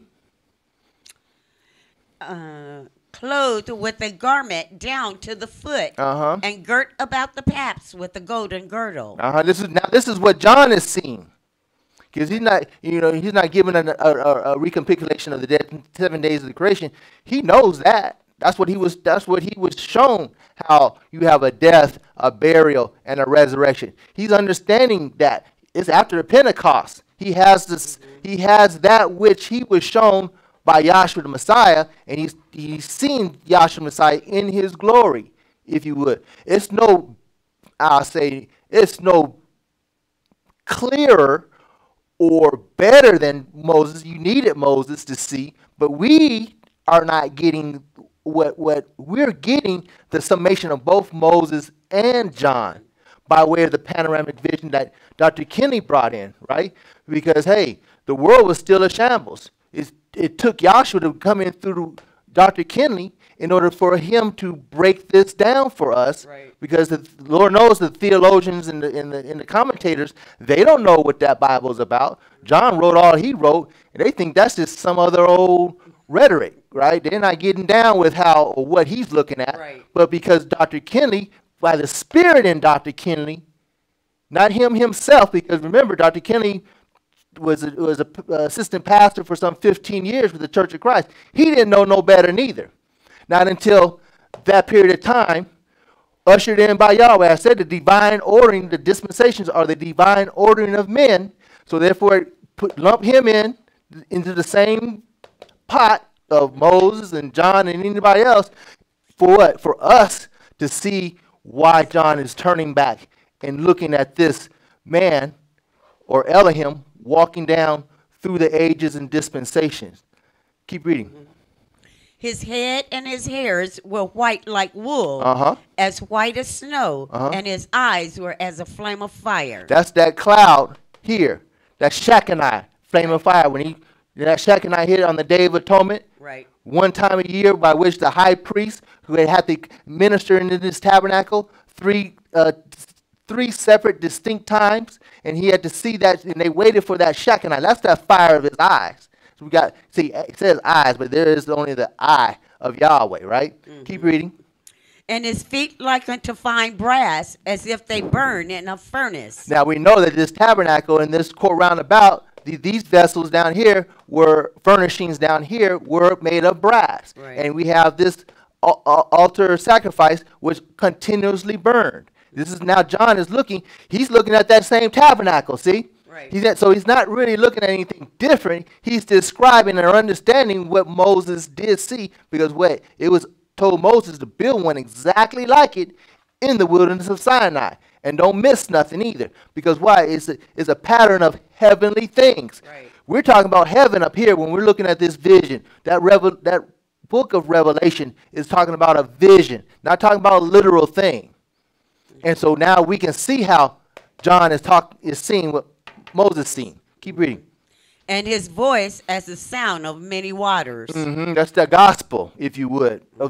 S4: Clothed with a garment down to the foot, and girt about the paps with a golden girdle.
S5: This is what John is seeing, because he's not giving a recapitulation of the 7 days of the creation. He knows that. That's what he was shown, how you have a death, a burial, and a resurrection. He's understanding that it's after the Pentecost. He has that which he was shown by Yahshua the Messiah, and he's seen Yahshua the Messiah in his glory, if you would. It's no clearer or better than Moses. You needed Moses to see, but we are not getting what we're getting, the summation of both Moses and John, by way of the panoramic vision that Dr. Kinley brought in, right? Because, hey, the world was still a shambles. It took Yahshua to come in through Dr. Kinley in order for him to break this down for us.
S4: Right.
S5: Because the Lord knows the theologians and the commentators, they don't know what that Bible is about. John wrote all he wrote, and they think that's just some other old rhetoric, right? They're not getting down with how or what he's looking at.
S4: Right.
S5: But because Dr. Kinley, by the Spirit in Dr. Kinley, not him himself, because remember, Dr. Kinley was a assistant pastor for some 15 years with the Church of Christ. He didn't know no better neither. Not until that period of time, ushered in by Yahweh. I said the divine ordering, the dispensations are the divine ordering of men. So therefore, lump him into the same pot of Moses and John and anybody else, For what? For us to see why John is turning back and looking at this man or Elohim walking down through the ages and dispensations. Keep reading.
S4: His head and his hairs were white like wool, as white as snow, and his eyes were as a flame of fire.
S5: That's that cloud here. That Shekinah, flame of fire. When that Shekinah hit on the Day of Atonement,
S4: Right.
S5: one time a year, by which the high priest, who had to minister in this tabernacle, three separate distinct times, and he had to see that, and they waited for that Shekinah. That's that fire of his eyes. So we got, see, it says eyes, but there is only the eye of Yahweh, right? Keep reading.
S4: And his feet like unto fine brass, as if they burn in a furnace.
S5: Now we know that this tabernacle and this court roundabout, these vessels down here were, furnishings down here were made of brass.
S4: Right.
S5: And we have this altar sacrifice which continuously burned. This is now John is looking, he's looking at that same tabernacle, see?
S4: Right.
S5: So he's not really looking at anything different. He's describing or understanding what Moses did see, because what? It was told Moses to build one exactly like it in the wilderness of Sinai. And don't miss nothing either. Because why? It's a pattern of heavenly things.
S4: Right.
S5: We're talking about heaven up here when we're looking at this vision. That book of Revelation is talking about a vision, not talking about a literal thing. And so now we can see how John is seeing what Moses seen. Keep reading.
S4: And his voice as the sound of many waters.
S5: That's the gospel, if you would, of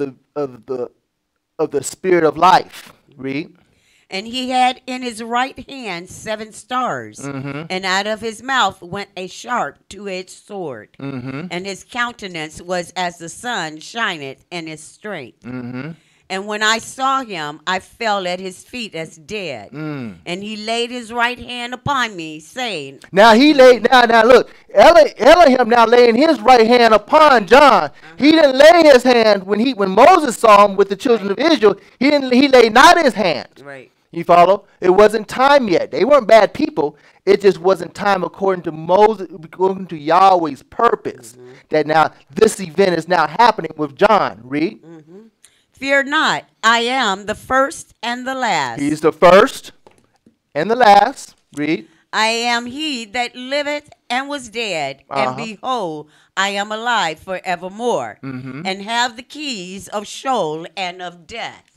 S5: the spirit of life. Read.
S4: And he had in his right hand 7 stars, and out of his mouth went a sharp two-edged sword, and his countenance was as the sun shineth in his strength. And when I saw him, I fell at his feet as dead. And he laid his right hand upon me, saying,
S5: Now look, Elohim now laying his right hand upon John. He didn't lay his hand when Moses saw him with the children of Israel. He laid not his hand.
S4: Right.
S5: You follow? It wasn't time yet. They weren't bad people. It just wasn't time according to Moses, according to Yahweh's purpose. That now this event is now happening with John. Read.
S4: Fear not, I am the first and the last.
S5: He's the first and the last. Read.
S4: I am he that liveth and was dead, and behold, I am alive forevermore, and have the keys of Sheol and of death.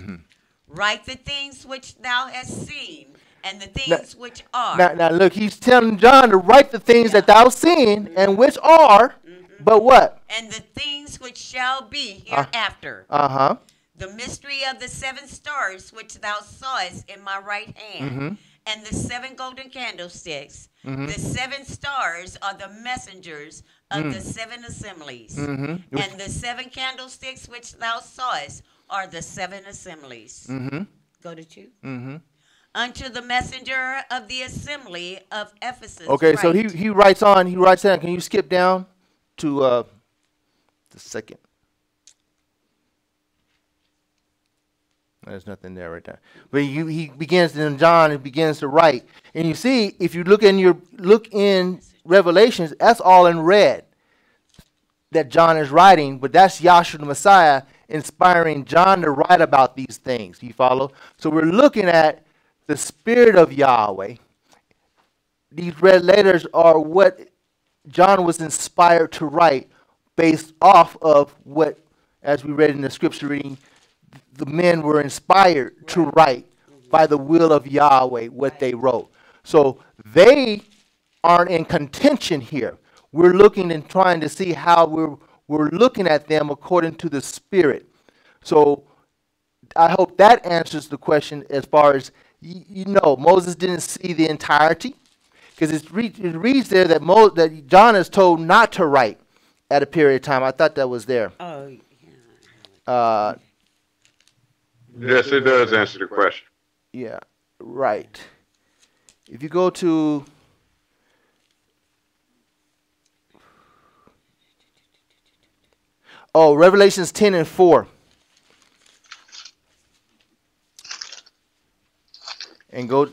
S4: Write the things which thou hast seen, and the things which are.
S5: Now look, he's telling John to write the things that thou seen, and which are, but what?
S4: And the things which shall be hereafter. The mystery of the 7 stars which thou sawest in my right hand, and the 7 golden candlesticks. The 7 stars are the messengers of the 7 assemblies, and the 7 candlesticks which thou sawest are the 7 assemblies. Go to 2. Unto the messenger of the assembly of Ephesus.
S5: Okay, so he writes down. Can you skip down to the second? There's nothing there right there. But he begins in John and begins to write. And you see, if you look in Revelations, that's all in red that John is writing, but that's Yahshua the Messiah inspiring John to write about these things. You follow? So we're looking at the Spirit of Yahweh. These red letters are what John was inspired to write based off of what, as we read in the scripture reading, the men were inspired to write by the will of Yahweh what they wrote. So they aren't in contention here. We're looking and trying to see how we're looking at them according to the Spirit. So I hope that answers the question as far as, Moses didn't see the entirety, because it reads there that John is told not to write at a period of time. I thought that was there.
S4: Oh, yeah.
S6: Yes, it does answer the question.
S5: Yeah, right. If you go to Revelations 10 and 4. And go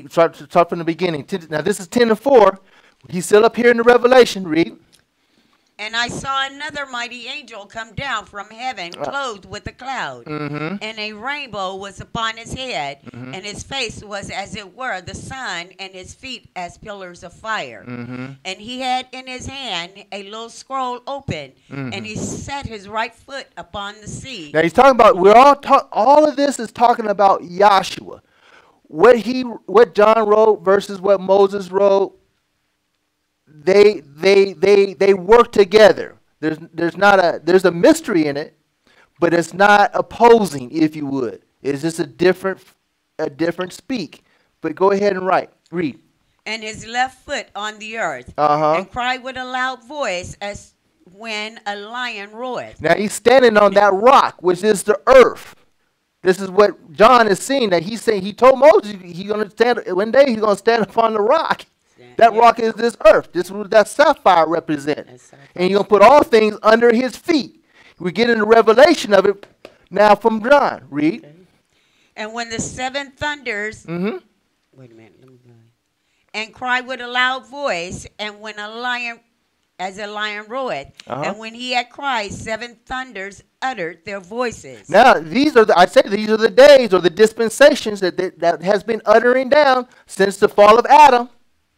S5: start from the beginning. Now this is 10 and 4. He's still up here in the Revelation. Read.
S8: And I saw another mighty angel come down from heaven, clothed with a cloud, and a rainbow was upon his head, and his face was as it were the sun, and his feet as pillars of fire. And he had in his hand a little scroll open, and he set his right foot upon the sea.
S5: Now he's talking about, all of this is talking about Yahshua. What John wrote versus what Moses wrote, they work together. There's a mystery in it, but it's not opposing, if you would. It's just a different speak. But go ahead and read.
S8: And his left foot on the earth, and cried with a loud voice as when a lion roareth.
S5: Now he's standing on that rock, which is the earth. This is what John is seeing. That he's saying, he told Moses he's going to stand one day. He's going to stand upon the rock. That rock is this earth. This is what that sapphire represents. And you're going to put all things under his feet. We get in the revelation of it now from John. Read.
S8: And when the seven thunders, wait a minute, let me go. And cried with a loud voice, and when a lion, as a lion roareth, and when he had cried, seven thunders uttered their voices.
S5: Now these are the days or the dispensations that has been uttering down since the fall of Adam.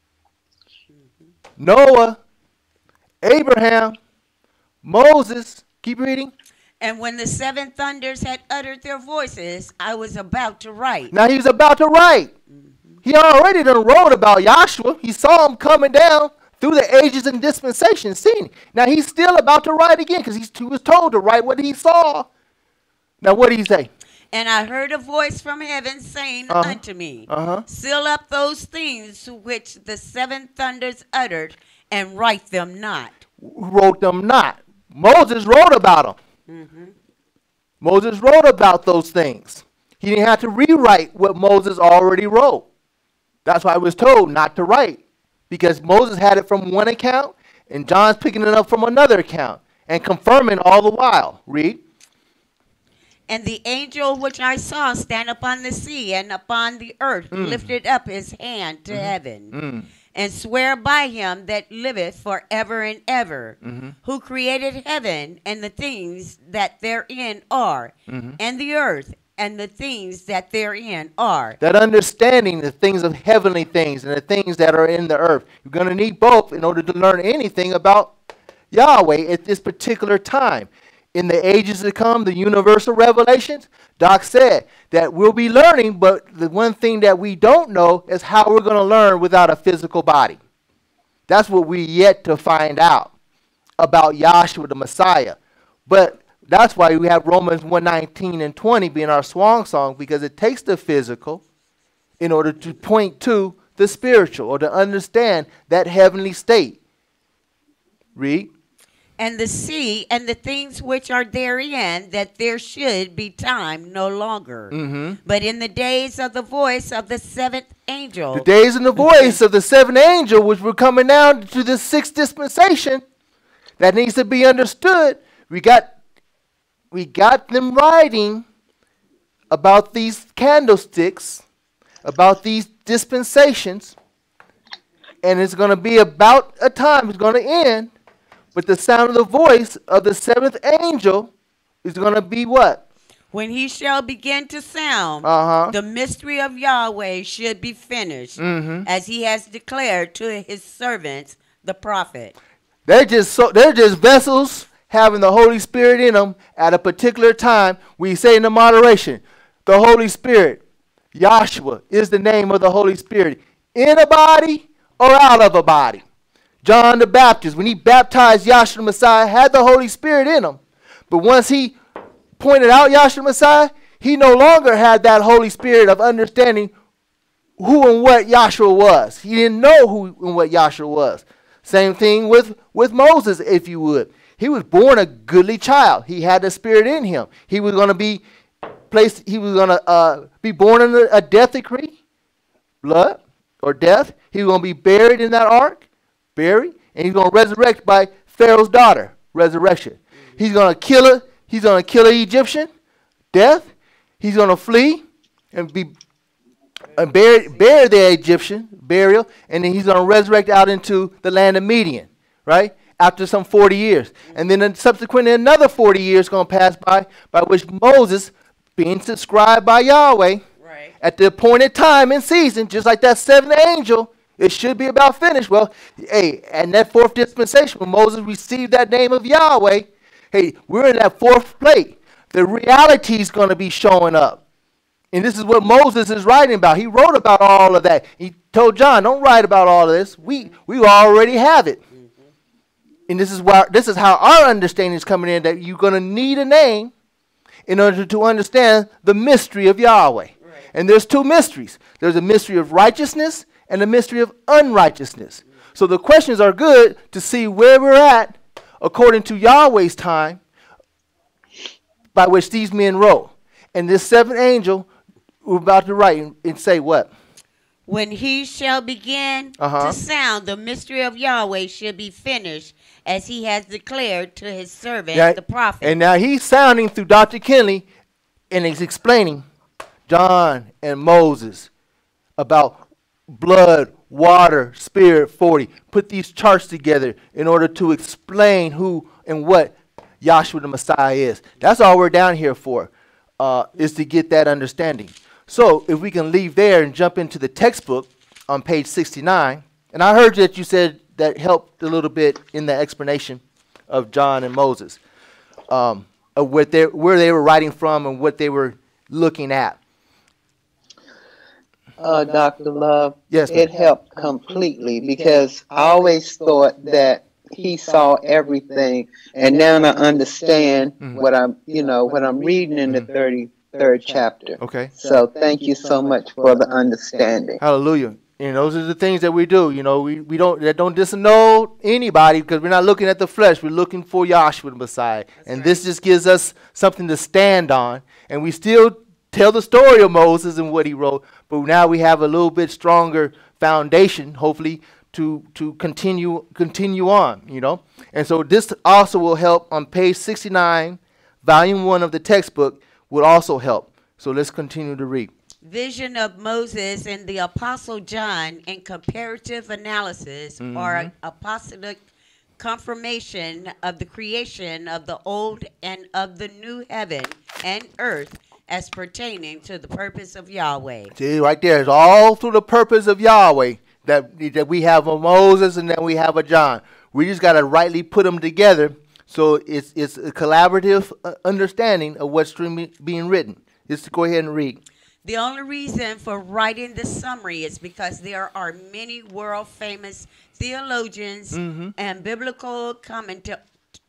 S5: Noah, Abraham, Moses. Keep reading.
S8: And when the seven thunders had uttered their voices, I was about to write.
S5: Now he was about to write. He already done wrote about Yahshua. He saw him coming down through the ages and dispensations, seen. Now he's still about to write again because he was told to write what he saw. Now what did he say?
S8: And I heard a voice from heaven saying unto me, seal up those things which the seven thunders uttered, and write them not.
S5: Wrote them not. Moses wrote about them. Moses wrote about those things. He didn't have to rewrite what Moses already wrote. That's why I was told not to write. Because Moses had it from one account, and John's picking it up from another account, and confirming all the while. Read.
S8: And the angel which I saw stand upon the sea and upon the earth lifted up his hand to heaven, and swear by him that liveth forever and ever, who created heaven and the things that therein are, and the earth and the things that therein are.
S5: That understanding the things of heavenly things and the things that are in the earth. You're going to need both in order to learn anything about Yahweh at this particular time. In the ages to come, the universal revelations, Doc said that we'll be learning, but the one thing that we don't know is how we're going to learn without a physical body. That's what we yet to find out about Yahshua the Messiah. But that's why we have Romans 1:19 and 20 being our swan song, because it takes the physical in order to point to the spiritual or to understand that heavenly state. Read.
S8: And the sea and the things which are therein, that there should be time no longer. But in the days of the voice of the seventh angel.
S5: The days and the voice of the seventh angel, which were coming down to the sixth dispensation, that needs to be understood. We got them writing about these candlesticks, about these dispensations, and it's going to be about a time, it's going to end. But the sound of the voice of the seventh angel is going to be what?
S8: When he shall begin to sound, the mystery of Yahweh should be finished, as he has declared to his servants, the prophet.
S5: They're just vessels having the Holy Spirit in them at a particular time. We say in the moderation, the Holy Spirit, Yahshua, is the name of the Holy Spirit, in a body or out of a body. John the Baptist, when he baptized Yahshua the Messiah, had the Holy Spirit in him. But once he pointed out Yahshua the Messiah, he no longer had that Holy Spirit of understanding who and what Yahshua was. He didn't know who and what Yahshua was. Same thing with Moses, if you would. He was born a goodly child. He had the Spirit in him. He was going to be placed, he was going to be born in a death decree, blood or death. He was going to be buried in that ark. Buried, and he's going to resurrect by Pharaoh's daughter, resurrection. He's going to kill her. He's going to kill an Egyptian, death. He's going to flee and be bury the Egyptian, burial, and then he's going to resurrect out into the land of Midian, right? after some 40 years. And then subsequently another 40 years going to pass by which Moses, being subscribed by Yahweh,
S8: Right.
S5: at the appointed time and season, just like that seventh angel, it should be about finished. Well, hey, and that fourth dispensation, when Moses received that name of Yahweh, hey, we're in that fourth plate. The reality is going to be showing up. And this is what Moses is writing about. He wrote about all of that. He told John, don't write about all of this. We already have it. And this is how our understanding is coming in, that you're going to need a name in order to understand the mystery of Yahweh. Right. And there's two mysteries. There's a mystery of righteousness and a mystery of unrighteousness. So the questions are good to see where we're at according to Yahweh's time by which these men wrote. And this seventh angel, we're about to write and say what?
S8: When he shall begin to sound, the mystery of Yahweh shall be finished, as he has declared to his servant, the prophet.
S5: And now he's sounding through Dr. Kinley, and he's explaining John and Moses about blood, water, spirit, 40. Put these charts together in order to explain who and what Yahshua the Messiah is. That's all we're down here for, is to get that understanding. So if we can leave there and jump into the textbook on page 69. And I heard that you said that helped a little bit in the explanation of John and Moses, of where they were writing from and what they were looking at.
S7: Dr. Love,
S5: Yes,
S7: it
S5: ma'am.
S7: helped completely, because I always thought that he saw everything, and now I understand what I'm reading in the 33rd chapter.
S5: Okay.
S7: So thank you so much for the understanding.
S5: Hallelujah. And those are the things that we do. You know, we don't disannul anybody, because we're not looking at the flesh. We're looking for Yahshua the Messiah. And this just gives us something to stand on. And we still tell the story of Moses and what he wrote, but now we have a little bit stronger foundation, hopefully, to continue on, you know. And so this also will help on page 69, volume 1 of the textbook will also help. So let's continue to read.
S8: Vision of Moses and the Apostle John in comparative analysis, or apostolic confirmation of the creation of the old and of the new heaven and earth as pertaining to the purpose of Yahweh.
S5: See, right there, it's all through the purpose of Yahweh that we have a Moses and then we have a John. We just got to rightly put them together, so it's a collaborative understanding of what's being written. Just go ahead and read.
S8: The only reason for writing this summary is because there are many world-famous theologians and biblical commentators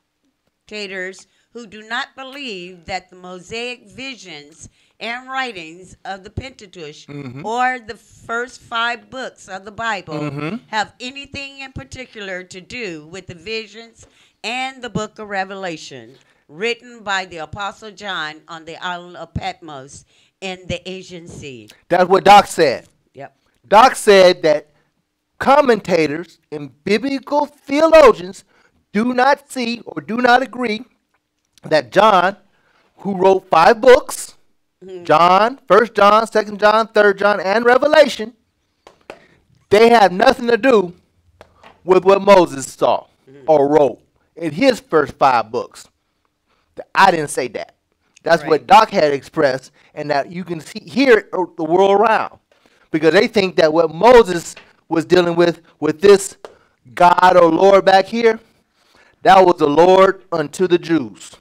S8: who do not believe that the Mosaic visions and writings of the Pentateuch or the first 5 books of the Bible have anything in particular to do with the visions and the book of Revelation written by the Apostle John on the island of Patmos in the Aegean Sea.
S5: That's what Doc said.
S8: Yep.
S5: Doc said that commentators and biblical theologians do not see or do not agree that John, who wrote 5 books, John, 1 John, 2 John, 3 John, and Revelation, they have nothing to do with what Moses saw or wrote in his first 5 books. I didn't say that. That's what Doc had expressed, and that you can hear it the world around, because they think that what Moses was dealing with this God or Lord back here, that was the Lord unto the Jews.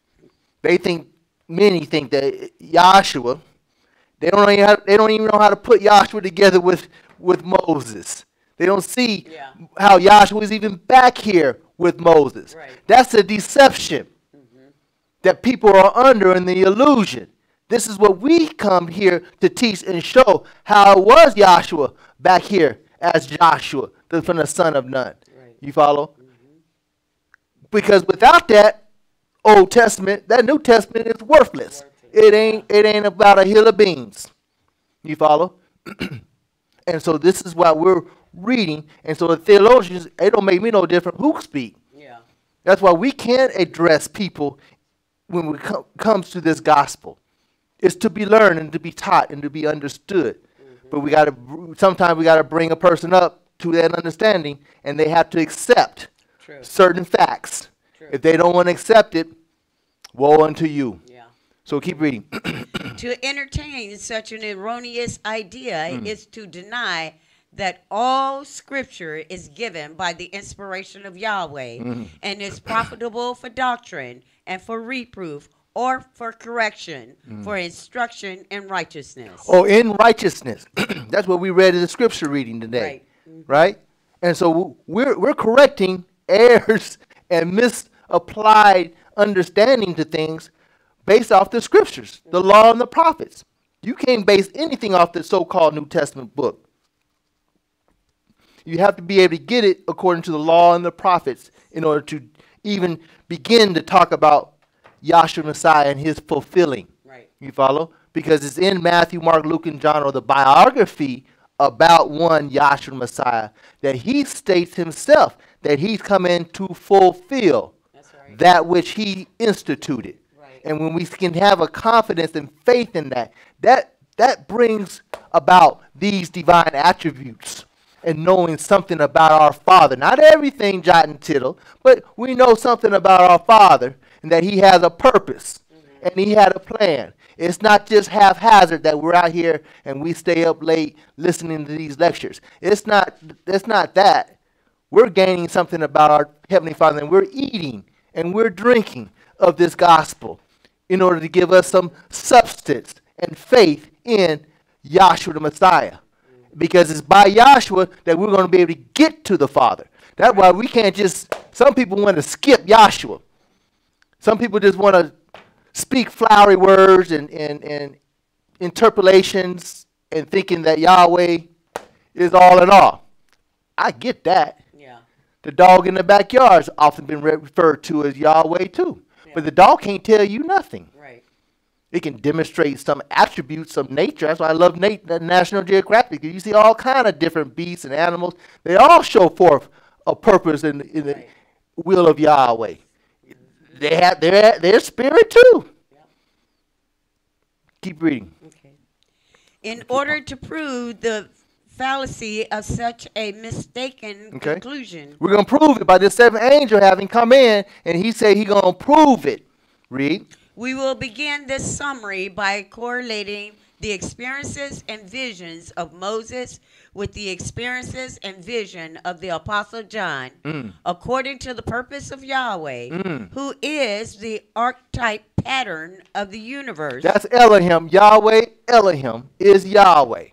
S5: Many think that Yahshua, they don't even know how to put Yahshua together with Moses. They don't see how Yahshua is even back here with Moses.
S8: Right.
S5: That's a deception that people are under in the illusion. This is what we come here to teach and show, how it was Yahshua back here as Joshua, from the son of Nun.
S8: Right.
S5: You follow? Because without that Old Testament, that New Testament is worthless. It ain't about a hill of beans. You follow? And so this is why we're reading. And so the theologians, it don't make me no different who speak.
S8: Yeah.
S5: That's why we can't address people when it comes to this gospel. It's to be learned and to be taught and to be understood. But sometimes we got to bring a person up to that understanding, and they have to accept
S8: True.
S5: certain facts.
S8: True.
S5: If they don't want to accept it, woe unto you.
S8: Yeah.
S5: So keep reading.
S8: To entertain such an erroneous idea is to deny that all scripture is given by the inspiration of Yahweh and is profitable for doctrine and for reproof or for correction, for instruction in righteousness.
S5: Oh, in righteousness. That's what we read in the scripture reading today. Right? And so we're correcting errors and misapplied understanding to things based off the scriptures, the law and the prophets. You can't base anything off the so-called New Testament book. You have to be able to get it according to the law and the prophets in order to even begin to talk about Yahshua Messiah and his fulfilling.
S8: Right.
S5: You follow? Because it's in Matthew, Mark, Luke, and John, or the biography about one Yahshua Messiah, that he states himself that he's coming to fulfill that which he instituted.
S8: Right.
S5: And when we can have a confidence and faith in that, that brings about these divine attributes and knowing something about our Father. Not everything jot and tittle, but we know something about our Father and that he has a purpose and he had a plan. It's not just haphazard that we're out here and we stay up late listening to these lectures. It's not that. We're gaining something about our Heavenly Father, and we're eating and we're drinking of this gospel in order to give us some substance and faith in Yahshua the Messiah. Because it's by Yahshua that we're going to be able to get to the Father. That's why we can't just, some people want to skip Yahshua. Some people just want to speak flowery words and interpolations and thinking that Yahweh is all in all. I get that.
S8: Yeah.
S5: The dog in the backyard has often been referred to as Yahweh too.
S8: Yeah.
S5: But the dog can't tell you nothing.
S8: Right.
S5: It can demonstrate some attributes of nature. That's why I love the National Geographic. You see all kind of different beasts and animals. They all show forth a purpose in the will of Yahweh. They have their spirit too.
S8: Yep.
S5: Keep reading.
S8: Okay. In order to prove the fallacy of such a mistaken conclusion,
S5: We're going to prove it by this seventh angel having come in, and he said he's going to prove it. Read.
S8: we will begin this summary by correlating the experiences and visions of Moses with the experiences and vision of the Apostle John, according to the purpose of Yahweh, who is the archetype pattern of the universe.
S5: That's Elohim. Yahweh, Elohim is Yahweh.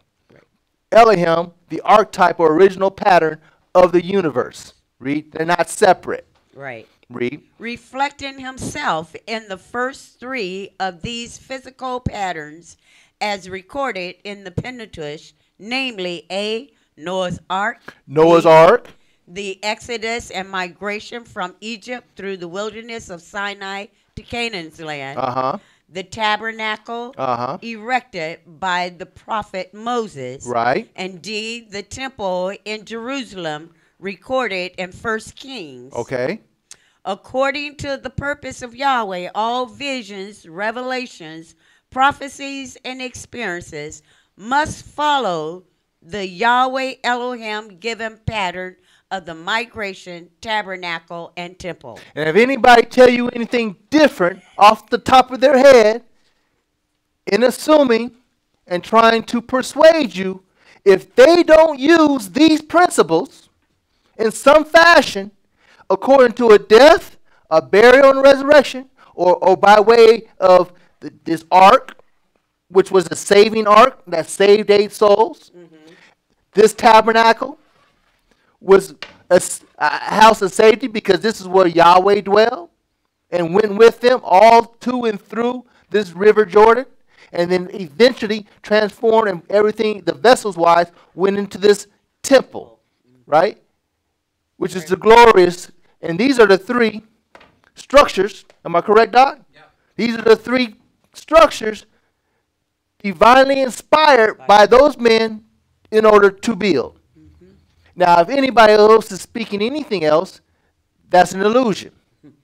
S5: Elohim, the archetype or original pattern of the universe. Read. They're not separate.
S8: Right.
S5: Read.
S8: Reflecting himself in the first three of these physical patterns as recorded in the Pentateuch, namely A, Noah's Ark.
S5: Noah's
S8: B,
S5: Ark.
S8: the Exodus and migration from Egypt through the wilderness of Sinai to Canaan's land.
S5: Uh-huh.
S8: The tabernacle erected by the prophet Moses.
S5: Right.
S8: And D, the temple in Jerusalem recorded in 1 Kings.
S5: Okay.
S8: According to the purpose of Yahweh, all visions, revelations, prophecies, and experiences must follow the Yahweh Elohim given pattern of the migration, tabernacle, and temple.
S5: And if anybody tell you anything different off the top of their head, in assuming and trying to persuade you, if they don't use these principles in some fashion, according to a death, a burial, and resurrection, or by way of this ark, which was a saving ark that saved 8 souls, this tabernacle was a house of safety because this is where Yahweh dwelled and went with them all to and through this river Jordan, and then eventually transformed and everything, the vessels wise, went into this temple, right? Which is the glorious, and these are the 3 structures. Am I correct, Doc? Yeah. These are the 3 structures divinely inspired by those men in order to build. Now, if anybody else is speaking anything else, that's an illusion.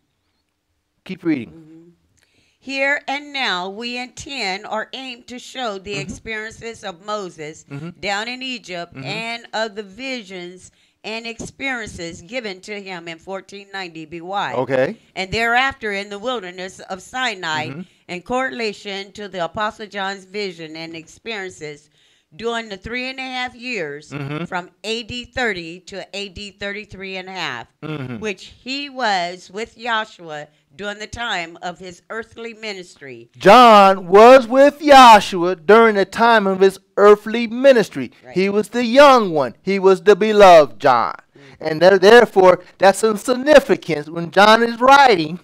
S5: Keep reading.
S8: Here and now we intend or aim to show the experiences of Moses down in Egypt and of the visions and experiences given to him in 1490 BY.
S5: Okay.
S8: And thereafter in the wilderness of Sinai, in correlation to the Apostle John's vision and experiences during the 3.5 years from AD 30 to AD 33 and a half, which he was with Joshua during the time of his earthly ministry.
S5: John was with Yahshua during the time of his earthly ministry.
S8: Right.
S5: He was the young one. He was the beloved John. And therefore, that's some significance. When John is writing,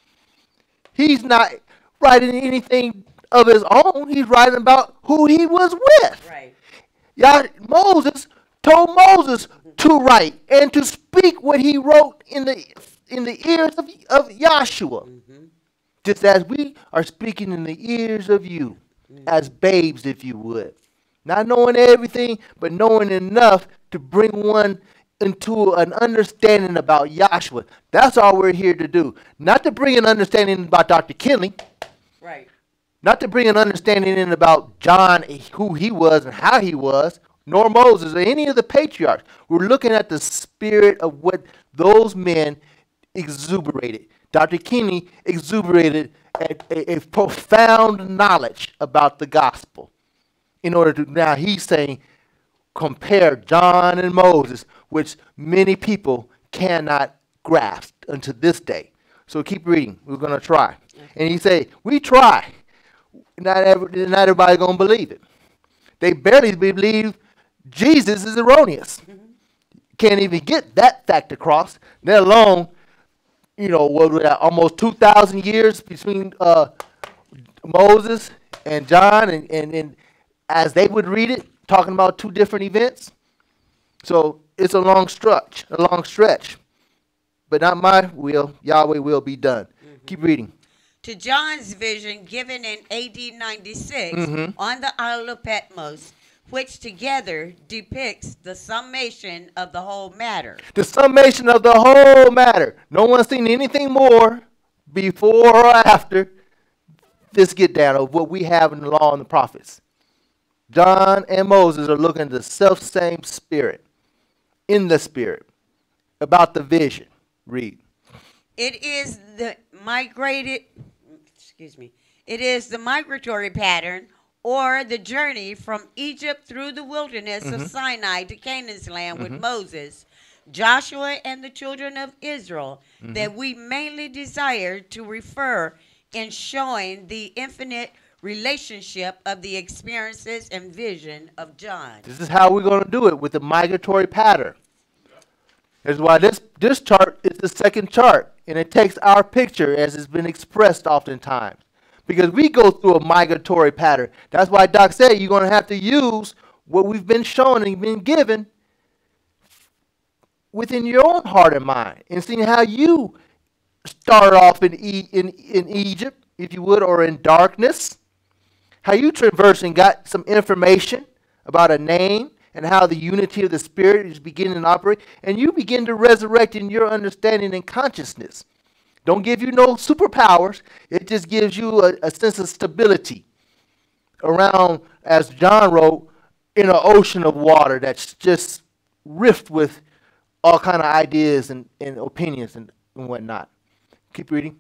S5: he's not writing anything of his own. He's writing about who he was with.
S8: Right.
S5: Moses told Moses to write and to speak what he wrote in the ears of Yahshua. Just as we are speaking in the ears of you, as babes, if you would. Not knowing everything, but knowing enough to bring one into an understanding about Yahshua. That's all we're here to do. Not to bring an understanding about Dr. Kinley.
S8: Right.
S5: Not to bring an understanding in about John, who he was and how he was, nor Moses or any of the patriarchs. We're looking at the spirit of what those men exuberated. Dr. Kinley exuberated a profound knowledge about the gospel. In order to, now he's saying, compare John and Moses, which many people cannot grasp unto this day. So keep reading. We're going to try. And he said, we try. Not everybody's going to believe it. They barely believe Jesus is erroneous. Can't even get that fact across, let alone, what was that, almost 2,000 years between Moses and John, and as they would read it, talking about two different events. So it's a long stretch. But not my will, Yahweh will be done. Keep reading.
S8: To John's vision given in AD 96 on the Isle of Patmos, which together depicts the summation of the whole matter.
S5: The summation of the whole matter. No one's seen anything more before or after this get down of what we have in the law and the prophets. John and Moses are looking at the self-same spirit, in the spirit, about the vision. Read.
S8: It is the migratory pattern or the journey from Egypt through the wilderness of Sinai to Canaan's land with Moses, Joshua, and the children of Israel that we mainly desire to refer in showing the infinite relationship of the experiences and vision of John.
S5: This is how we're going to do it, with the migratory pattern. That's why this chart is the second chart, and it takes our picture as it's been expressed oftentimes. Because we go through a migratory pattern. That's why Doc said you're going to have to use what we've been shown and been given within your own heart and mind, and seeing how you start off in Egypt, if you would, or in darkness. How you traverse and got some information about a name and how the unity of the Spirit is beginning to operate, and you begin to resurrect in your understanding and consciousness. Don't give you no superpowers. It just gives you a sense of stability around, as John wrote, in an ocean of water that's just rift with all kind of ideas and opinions and whatnot. Keep reading.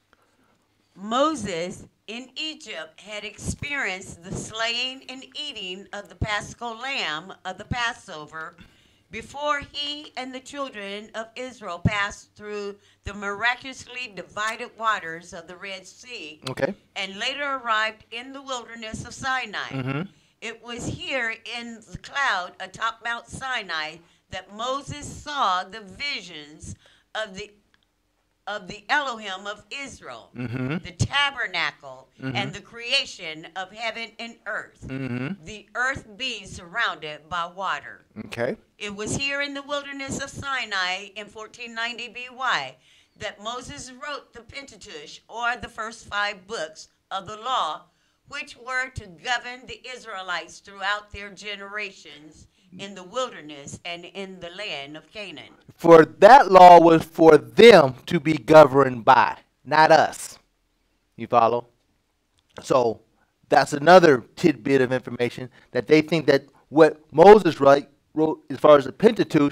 S8: Moses in Egypt had experienced the slaying and eating of the Paschal lamb of the Passover before he and the children of Israel passed through the miraculously divided waters of the Red Sea, and later arrived in the wilderness of Sinai. It was here in the cloud atop Mount Sinai that Moses saw the visions of the Elohim of Israel, the tabernacle, and the creation of heaven and earth, the earth being surrounded by water. It was here in the wilderness of Sinai in 1490 BY that Moses wrote the Pentateuch, or the first 5 books of the law, which were to govern the Israelites throughout their generations in the wilderness and in the land of Canaan.
S5: For that law was for them to be governed by, not us. You follow? So that's another tidbit of information, that they think that what Moses wrote as far as the Pentateuch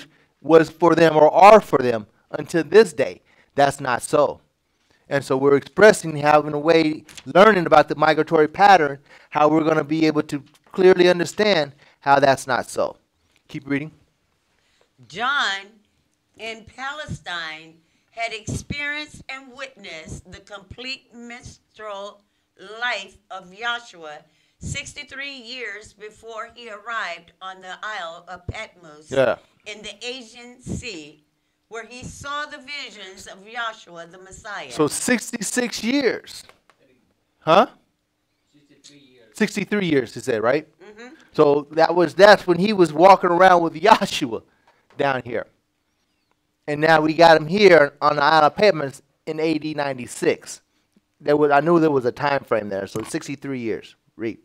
S5: was for them or are for them until this day. That's not so. And so we're expressing how, in a way, learning about the migratory pattern, how we're going to be able to clearly understand how that's not so. Keep reading.
S8: John in Palestine had experienced and witnessed the complete mystical life of Yahshua 63 years before he arrived on the Isle of Patmos in the Aegean Sea, where he saw the visions of Yahshua the Messiah.
S5: So 66 years. Huh? 63 years. 63 years, he said, right?
S8: Mm-hmm.
S5: So that's when he was walking around with Yahshua down here. And now we got him here on the Isle of Patmos in AD 96. I knew there was a time frame there, so 63 years. Read.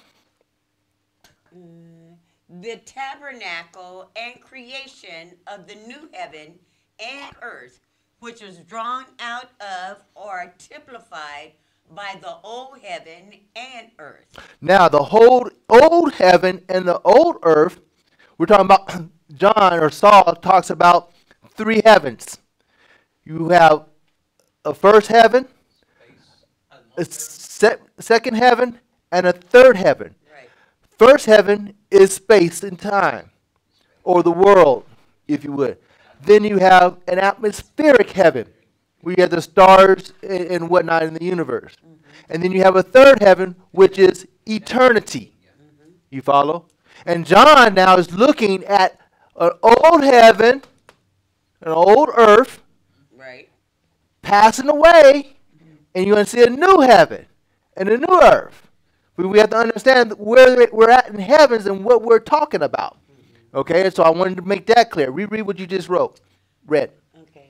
S8: The tabernacle and creation of the new heaven and earth, which was drawn out of or typified by the old heaven and earth.
S5: Now, the whole old heaven and the old earth, we're talking about, John or Saul talks about 3 heavens. You have a first heaven, a second heaven, and a third heaven.
S8: Right.
S5: First heaven is space and time, or the world, if you would. Then you have an atmospheric heaven, where you have the stars and whatnot in the universe. Mm-hmm. And then you have a third heaven, which is eternity. Mm-hmm. You follow? And John now is looking at an old heaven, an old earth,
S8: right,
S5: passing away, and you're going to see a new heaven and a new earth. But we have to understand where we're at in heavens and what we're talking about. Okay, so I wanted to make that clear. Reread what you just read.
S8: Okay.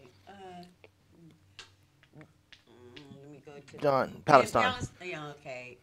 S8: Let me go to
S5: John, Palestine.
S8: Okay.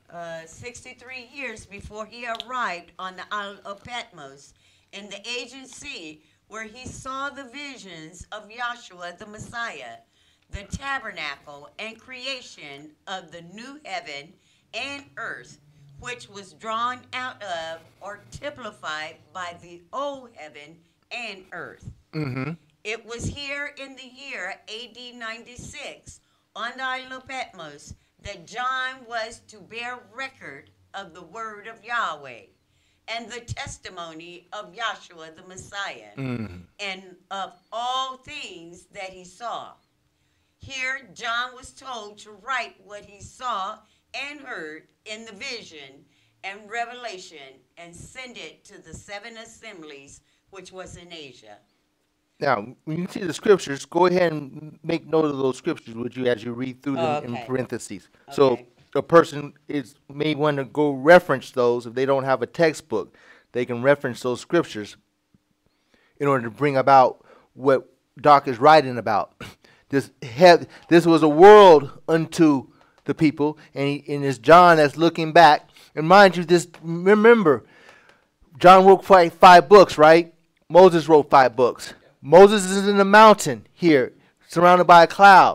S8: 63 years before he arrived on the Isle of Patmos in the Aegean Sea, where he saw the visions of Yahshua the Messiah, the tabernacle and creation of the new heaven and earth, which was drawn out of or typified by the old heaven and earth.
S5: Mm-hmm.
S8: It was here in the year AD 96 on the Isle of Patmos that John was to bear record of the word of Yahweh and the testimony of Yahshua the Messiah, and of all things that he saw. Here John was told to write what he saw and heard in the vision and revelation and send it to the 7 assemblies which was in Asia.
S5: Now, when you see the scriptures, go ahead and make note of those scriptures would you, as you read through them in parentheses.
S8: Okay.
S5: So a person may want to go reference those. If they don't have a textbook, they can reference those scriptures in order to bring about what Doc is writing about. This was a world unto the people, and it's John that's looking back. And mind you, remember, John wrote 5 books, right? Moses wrote 5 books. Moses is in the mountain here, surrounded by a cloud.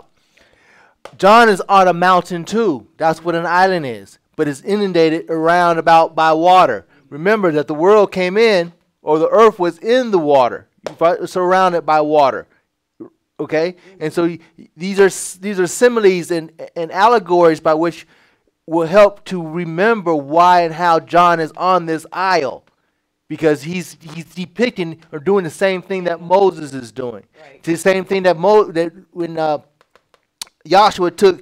S5: John is on a mountain too. That's what an island is. But it's inundated around about by water. Remember that the world came in, or the earth was in the water, surrounded by water. Okay? And so these are similes and allegories by which will help to remember why and how John is on this isle. Because he's depicting or doing the same thing that Moses is doing.
S8: Right.
S5: It's the same thing that when Yahshua took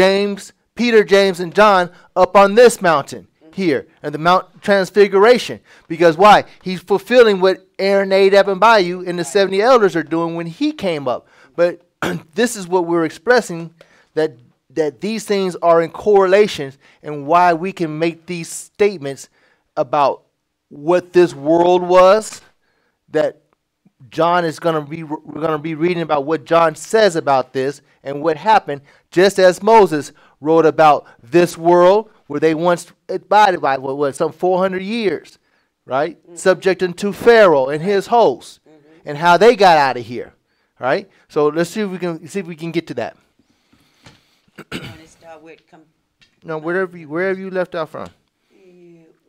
S5: Peter, James, and John up on this mountain here, and the Mount Transfiguration. Because why? He's fulfilling what Aaron, Nadab, and Abihu and the 70 elders are doing when he came up. But this is what we're expressing, that these things are in correlations, and why we can make these statements about what this world was, that John is going to be, we're going to be reading about what John says about this and what happened, just as Moses wrote about this world where they once abided by some 400 years, right? Mm-hmm. Subject unto Pharaoh and his hosts, and how they got out of here, right? So let's see if we can get to that.
S8: You want to start with
S5: No, wherever you left out from.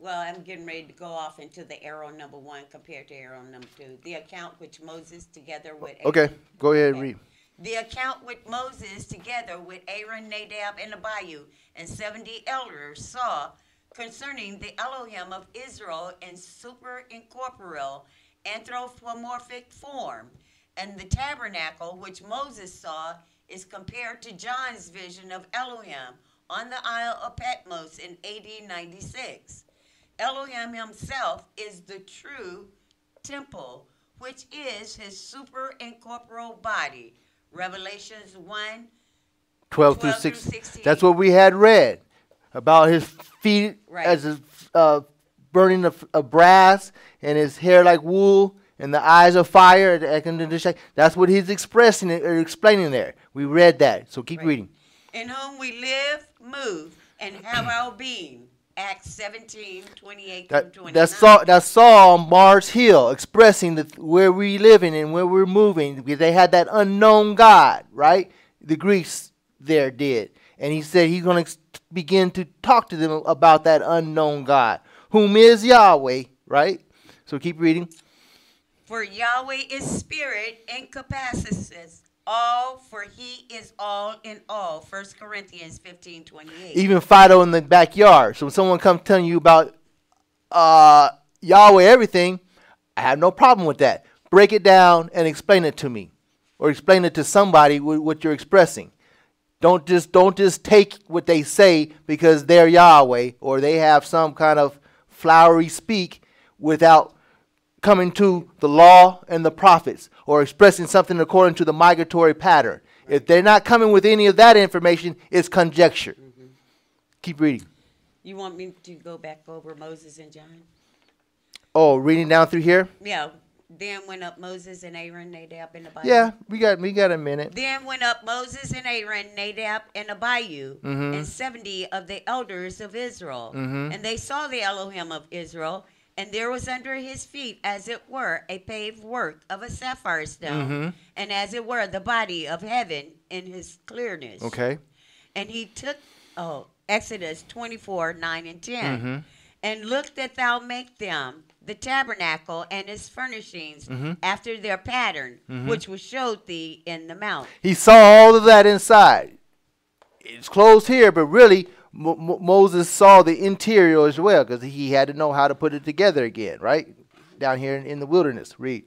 S8: Well, I'm getting ready to go off into the arrow number 1 compared to arrow number 2. The account which Moses together with Aaron.
S5: Okay, go ahead and
S8: Okay.
S5: read.
S8: The account with Moses together with Aaron, Nadab, and Abihu, and 70 elders saw concerning the Elohim of Israel in superincorporeal anthropomorphic form. And the tabernacle which Moses saw is compared to John's vision of Elohim on the Isle of Patmos in AD 96. Elohim himself is the true temple, which is his superincorporeal body. Revelations 1.
S5: 12 through
S8: 12 through
S5: 16.
S8: 16.
S5: That's what we had read about his feet
S8: Right.
S5: as his, burning of brass and his hair like wool and the eyes of fire. That's what he's expressing or explaining there. We read that. So keep
S8: Right.
S5: reading.
S8: In whom we live, move, and have our being. Acts 17, 28 through 29.
S5: That's Saul Mars Hill expressing where we living and where we're moving, because they had that unknown God, right? The Greeks there did. And he said he's going to begin to talk to them about that unknown God, whom is Yahweh, right? So keep reading.
S8: For Yahweh is spirit, incapacitates all, for he is all in all. 1 Corinthians 15, 28.
S5: Even Fido in the backyard. So when someone comes telling you about Yahweh everything, I have no problem with that. Break it down and explain it to me, or explain it to somebody what you're expressing. Don't just take what they say because they're Yahweh or they have some kind of flowery speak without coming to the law and the prophets or expressing something according to the migratory pattern. Right. If they're not coming with any of that information, it's conjecture. Mm-hmm. Keep reading.
S8: You want me to go back over Moses and John?
S5: Oh, reading down through here?
S8: Yeah. Then went up Moses and Aaron, Nadab, and Abihu.
S5: Yeah, we got a minute.
S8: Then went up Moses and Aaron, Nadab, and Abihu, and 70 of the elders of Israel. And they saw the Elohim of Israel, and there was under his feet, as it were, a paved work of a sapphire stone, and as it were, the body of heaven in his clearness.
S5: Okay.
S8: And he took, Exodus 24, 9 and 10, and look that thou make them the tabernacle and its furnishings after their pattern, which was showed thee in the mount.
S5: He saw all of that inside. It's closed here, but really, Moses saw the interior as well, because he had to know how to put it together again, right? Down here in the wilderness. Read.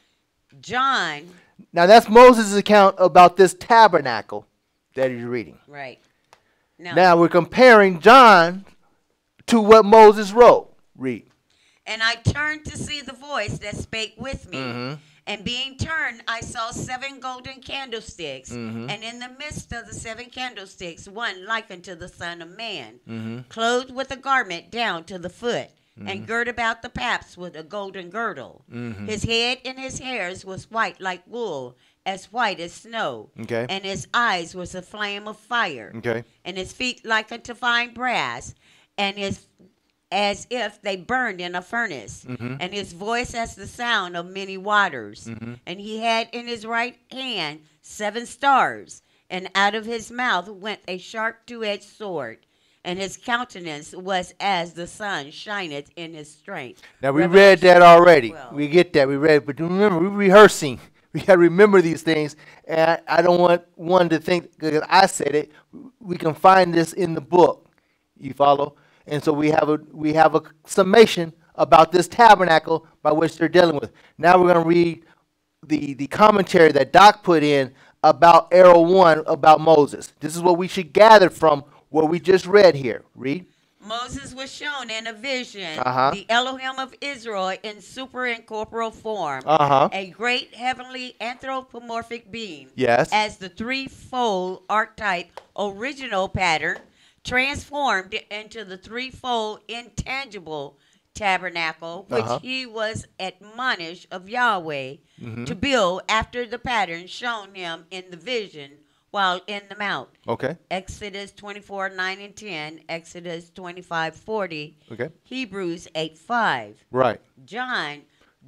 S8: John.
S5: Now that's Moses' account about this tabernacle that he's reading.
S8: Right.
S5: Now we're comparing John to what Moses wrote. Read.
S8: And I turned to see the voice that spake with me. And being turned, I saw 7 golden candlesticks. And in the midst of the 7 candlesticks, one like unto the Son of Man, clothed with a garment down to the foot, and girt about the paps with a golden girdle. His head and his hairs was white like wool, as white as snow.
S5: Okay.
S8: And his eyes was a flame of fire.
S5: Okay.
S8: And his feet like unto fine brass, and his as if they burned in a furnace, and his voice as the sound of many waters. And he had in his right hand 7 stars, and out of his mouth went a sharp 2-edged sword, and his countenance was as the sun shineth in his strength.
S5: Now we read that already.
S8: 12.
S5: We get that. We read, but remember, we're rehearsing. We got to remember these things, and I don't want one to think because I said it. We can find this in the book. You follow? And so we have a summation about this tabernacle by which they're dealing with. Now we're going to read the commentary that Doc put in about Arrow 1 about Moses. This is what we should gather from what we just read here. Read.
S8: Moses was shown in a vision the Elohim of Israel in superincorporeal form, a great heavenly anthropomorphic being, as the threefold archetype original pattern, transformed into the threefold intangible tabernacle, which he was admonished of Yahweh to build after the pattern shown him in the vision while in the mount.
S5: Okay.
S8: Exodus 24, 9 and 10, Exodus 25, 40,
S5: Okay.
S8: Hebrews 8, 5.
S5: Right.
S8: John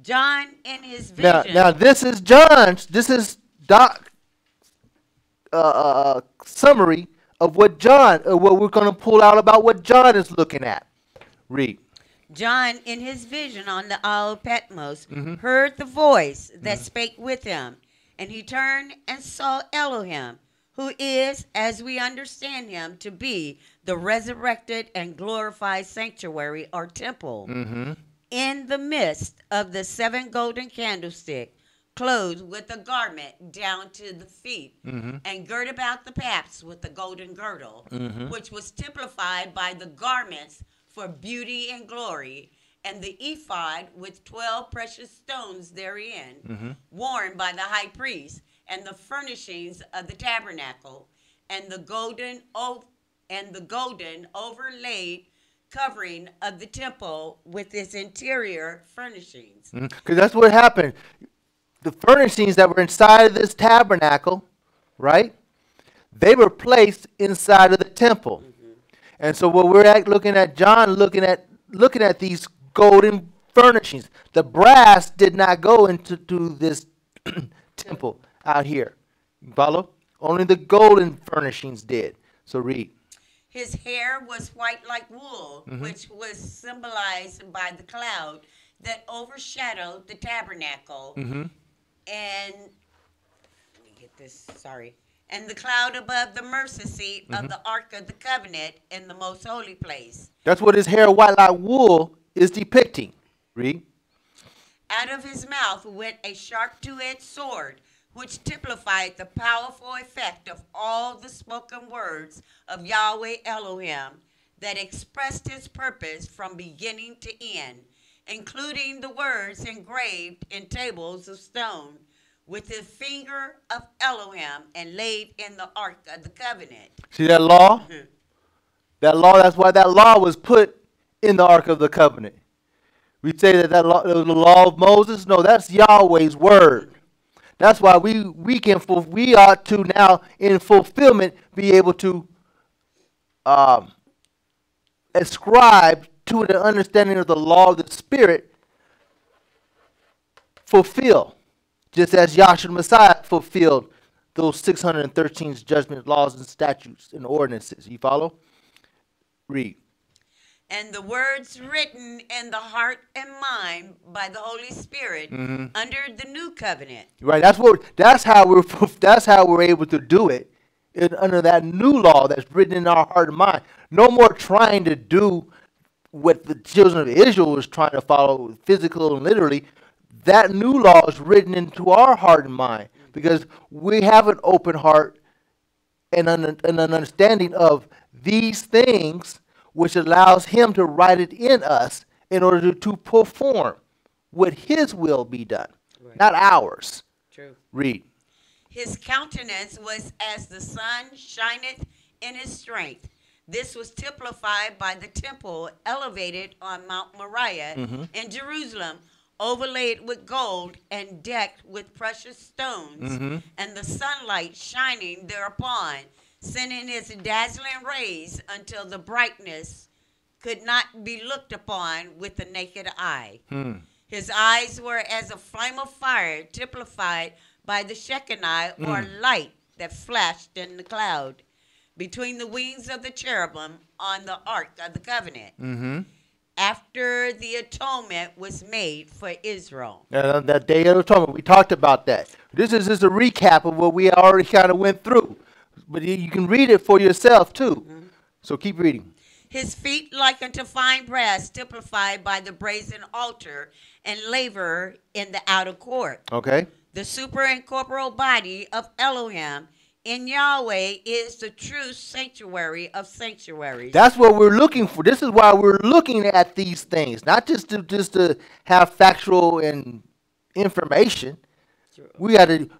S8: in his vision.
S5: Now this is John's, this is Doc's summary of what we're going to pull out about what John is looking at. Read.
S8: John, in his vision on the Isle of Patmos, heard the voice that spake with him, and he turned and saw Elohim, who is, as we understand him, to be the resurrected and glorified sanctuary or temple, in the midst of the 7 golden candlesticks, clothed with a garment down to the feet, and girt about the paps with the golden girdle, which was typified by the garments for beauty and glory, and the ephod with 12 precious stones therein, worn by the high priest, and the furnishings of the tabernacle, and the golden overlaid covering of the temple with its interior furnishings.
S5: Because that's what happened. The furnishings that were inside of this tabernacle, right? They were placed inside of the temple. And so what we're looking at, John looking at these golden furnishings. The brass did not go into this temple out here. You follow? Only the golden furnishings did. So read.
S8: His hair was white like wool, which was symbolized by the cloud that overshadowed the tabernacle. And let me get this, sorry. And the cloud above the mercy seat of the Ark of the Covenant in the most holy place.
S5: That's what his hair white like wool is depicting. Read.
S8: Out of his mouth went a sharp two-edged sword, which typified the powerful effect of all the spoken words of Yahweh Elohim that expressed his purpose from beginning to end, including the words engraved in tables of stone with the finger of Elohim and laid in the Ark of the Covenant.
S5: See that law? That law, that's why that law was put in the Ark of the Covenant. We say that law, the law of Moses. No, that's Yahweh's word. That's why we ought to now in fulfillment be able to ascribe to the understanding of the law of the Spirit, fulfill, just as Yahshua Messiah fulfilled those 613 judgment laws and statutes and ordinances. You follow? Read.
S8: And the words written in the heart and mind by the Holy Spirit under the new covenant.
S5: Right. That's how we're able to do it under that new law that's written in our heart and mind. No more trying to do what the children of Israel was trying to follow, physical and literally. That new law is written into our heart and mind because we have an open heart and an understanding of these things, which allows him to write it in us in order to perform what his will be done, not ours.
S8: True.
S5: Read.
S8: His countenance was as the sun shineth in his strength. This was typified by the temple elevated on Mount Moriah in Jerusalem, overlaid with gold and decked with precious stones, and the sunlight shining thereupon, sending its dazzling rays until the brightness could not be looked upon with the naked eye. His eyes were as a flame of fire, typified by the Shekinah, or light that flashed in the cloud, between the wings of the cherubim on the Ark of the Covenant. After the atonement was made for Israel.
S5: That day of atonement, we talked about that. This is just a recap of what we already kind of went through. But you can read it for yourself, too. So keep reading.
S8: His feet like unto fine brass, typified by the brazen altar and laver in the outer court.
S5: Okay.
S8: The superincorporeal body of Elohim in Yahweh is the true sanctuary of sanctuaries.
S5: That's what we're looking for. This is why we're looking at these things, not just to have factual and information. True. We got to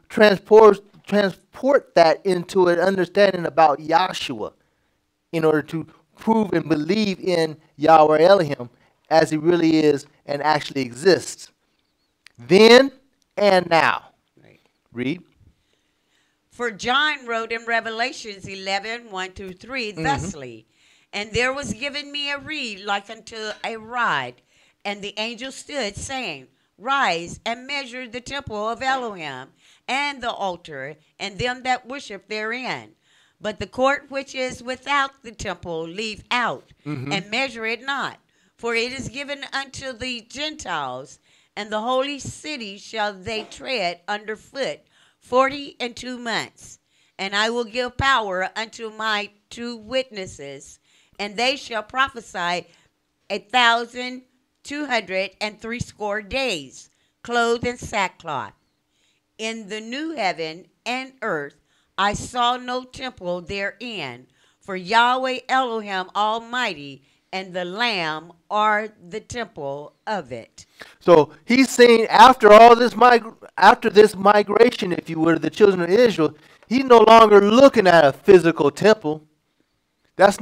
S5: transport that into an understanding about Yahshua in order to prove and believe in Yahweh Elohim as he really is and actually exists. Then and now.
S8: Right.
S5: Read.
S8: For John wrote in Revelations 11, 1-3, thusly, and there was given me a reed like unto a rod, and the angel stood, saying, Rise and measure the temple of Elohim, and the altar, and them that worship therein. But the court which is without the temple leave out, and measure it not. For it is given unto the Gentiles, and the holy city shall they tread under foot 42 months. And I will give power unto my 2 witnesses, and they shall prophesy 1,260 days, clothed in sackcloth. In the new heaven and earth I saw no temple therein, for Yahweh Elohim Almighty and the Lamb are the temple of it.
S5: So he's saying after all this after this migration, if you would, of the children of Israel, he's no longer looking at a physical temple. He's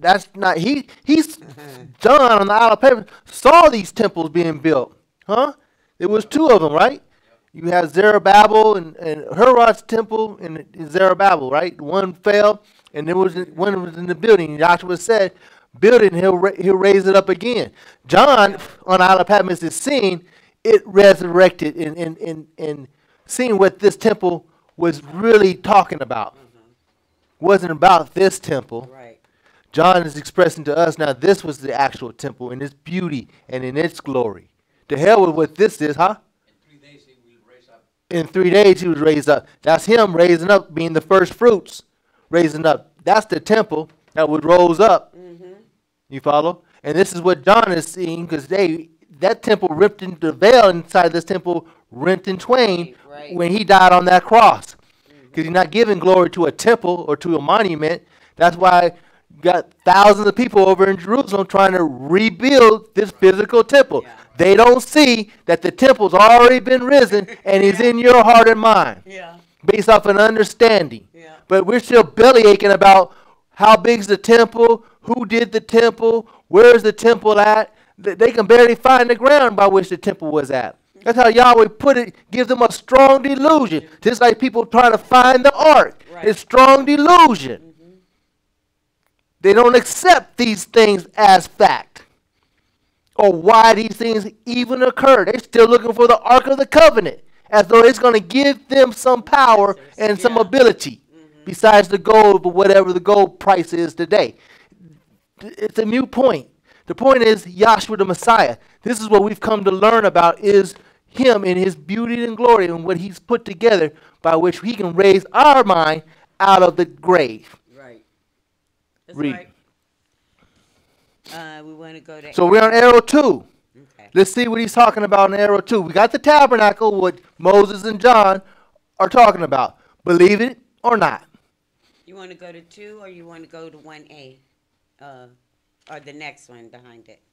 S5: John on the Isle of Patmos saw these temples being built. Huh? There was 2 of them, right? You had Zerubbabel and Herod's temple and Zerubbabel, right? One fell, and one was in the building. Joshua said, build it and he'll raise it up again. John on Isle of Patmos is seeing it resurrected and seeing what this temple was really talking about. Wasn't about this temple.
S8: Right.
S5: John is expressing to us now this was the actual temple in its beauty and in its glory. To hell with what this is, huh? In 3 days he was raised up. That's him raising up, being the first fruits, raising up. That's the temple that was rose up. You follow? And this is what John is seeing, because that temple ripped into the veil inside this temple, rent in twain when he died on that cross. Because he's not giving glory to a temple or to a monument. That's why you got thousands of people over in Jerusalem trying to rebuild this physical temple.
S8: Yeah.
S5: They don't see that the temple's already been risen and is in your heart and mind.
S8: Yeah.
S5: Based off an understanding.
S8: Yeah.
S5: But we're still belly aching about how big's the temple, who did the temple, where's the temple at. They can barely find the ground by which the temple was at. That's how Yahweh put it, gives them a strong delusion. Just like people trying to find the ark.
S8: Right.
S5: It's strong delusion. They don't accept these things as fact. Or why these things even occur. They're still looking for the Ark of the Covenant, as though it's going to give them some power and some ability, besides the gold, but whatever the gold price is today. It's a moot point. The point is Yahshua the Messiah. This is what we've come to learn about, is him in his beauty and glory and what he's put together by which he can raise our mind out of the grave.
S8: Right. That's
S5: Read.
S8: right. We want to go to.
S5: So we're on arrow 2.
S8: Okay.
S5: Let's see what he's talking about in arrow 2. We got the tabernacle, what Moses and John are talking about. Believe it or not.
S8: You want to go to 2, or you want to go to 1A, or the next one behind it?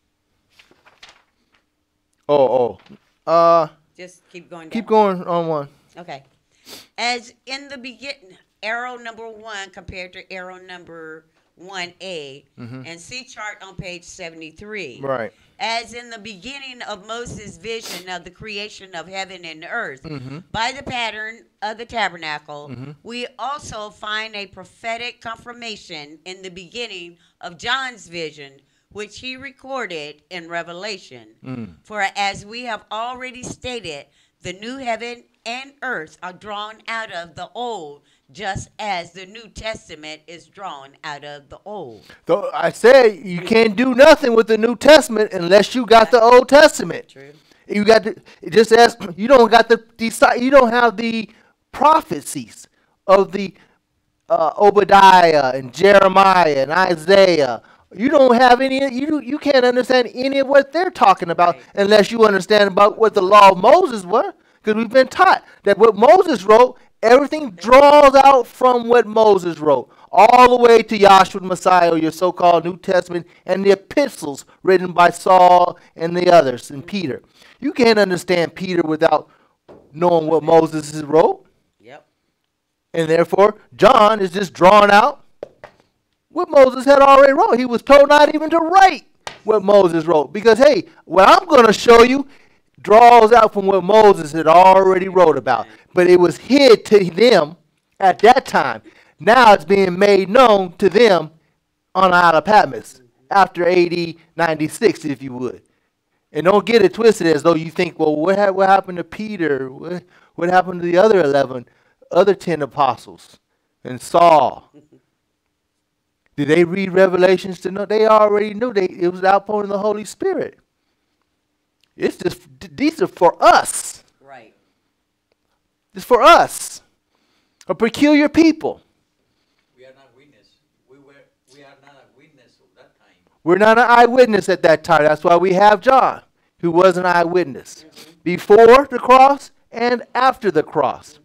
S8: Just keep going down.
S5: Keep going on 1.
S8: Okay. As in the beginning, arrow number 1 compared to arrow number 1A, and see chart on page 73.
S5: Right.
S8: As in the beginning of Moses' vision of the creation of heaven and earth, by the pattern of the tabernacle, we also find a prophetic confirmation in the beginning of John's vision, which he recorded in Revelation. For as we have already stated, the new heaven and earth are drawn out of the old, just as the New Testament is drawn out of the old.
S5: So I said you can't do nothing with the New Testament unless you got the Old Testament.
S8: True.
S5: You got to, just as you don't got you don't have the prophecies of the Obadiah and Jeremiah and Isaiah. You don't have any. You can't understand any of what they're talking about unless you understand about what the law of Moses were. Because we've been taught that what Moses wrote, everything draws out from what Moses wrote, all the way to Yahshua the Messiah, or your so-called New Testament, and the epistles written by Saul and the others, and Peter. You can't understand Peter without knowing what Moses wrote.
S8: Yep.
S5: And therefore, John is just drawing out what Moses had already wrote. He was told not even to write what Moses wrote. Because, hey, what I'm going to show you draws out from what Moses had already wrote about. But it was hid to them at that time. Now it's being made known to them on the Isle of Patmos after AD 96, if you would. And don't get it twisted as though you think, well, what happened to Peter? What happened to the other 10 apostles and Saul? Did they read Revelations to know? They already knew it was the outpouring of the Holy Spirit. It's just, these are for us.
S8: Right.
S5: It's for us. A peculiar people.
S2: We are not witness. We are not a witness of that time.
S5: We're not an eyewitness at that time. That's why we have John, who was an eyewitness. Before the cross and after the cross.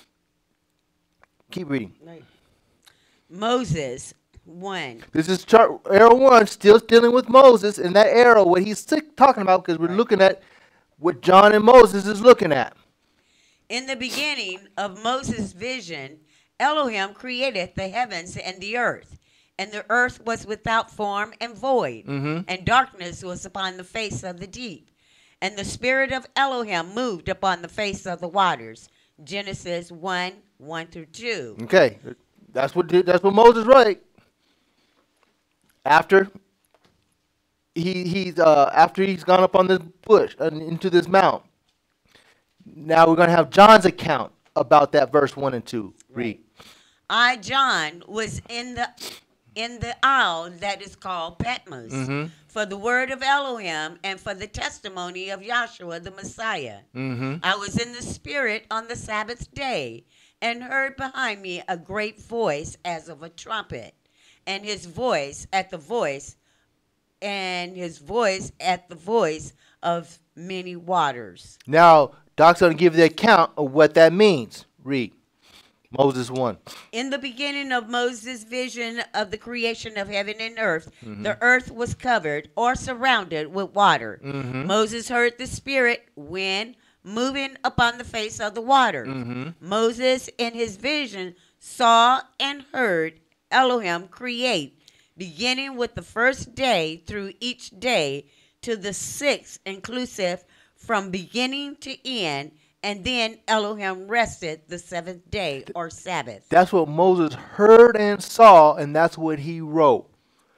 S5: Keep reading.
S8: Right. Moses 1.
S5: This is arrow 1, still dealing with Moses, and that arrow, what he's talking about, because we're looking at what John and Moses is looking at.
S8: In the beginning of Moses' vision, Elohim created the heavens and the earth. And the earth was without form and void, and darkness was upon the face of the deep. And the spirit of Elohim moved upon the face of the waters. Genesis 1, 1 through 2.
S5: Okay, that's what Moses wrote. After he's gone up on this bush into this mount. Now we're going to have John's account about that verse 1 and 2. Read.
S8: I, John, was in the isle that is called Patmos, for the word of Elohim and for the testimony of Yahshua the Messiah. I was in the Spirit on the Sabbath day, and heard behind me a great voice as of a trumpet, and his voice at the voice of many waters.
S5: Now, Doc's going to give the account of what that means. Read. Moses 1.
S8: In the beginning of Moses' vision of the creation of heaven and earth, the earth was covered or surrounded with water. Moses heard the Spirit, wind, moving upon the face of the water. Moses, in his vision, saw and heard Elohim create, beginning with the first day through each day to the sixth inclusive, from beginning to end. And then Elohim rested the seventh day, or Sabbath.
S5: That's what Moses heard and saw, and that's what he wrote.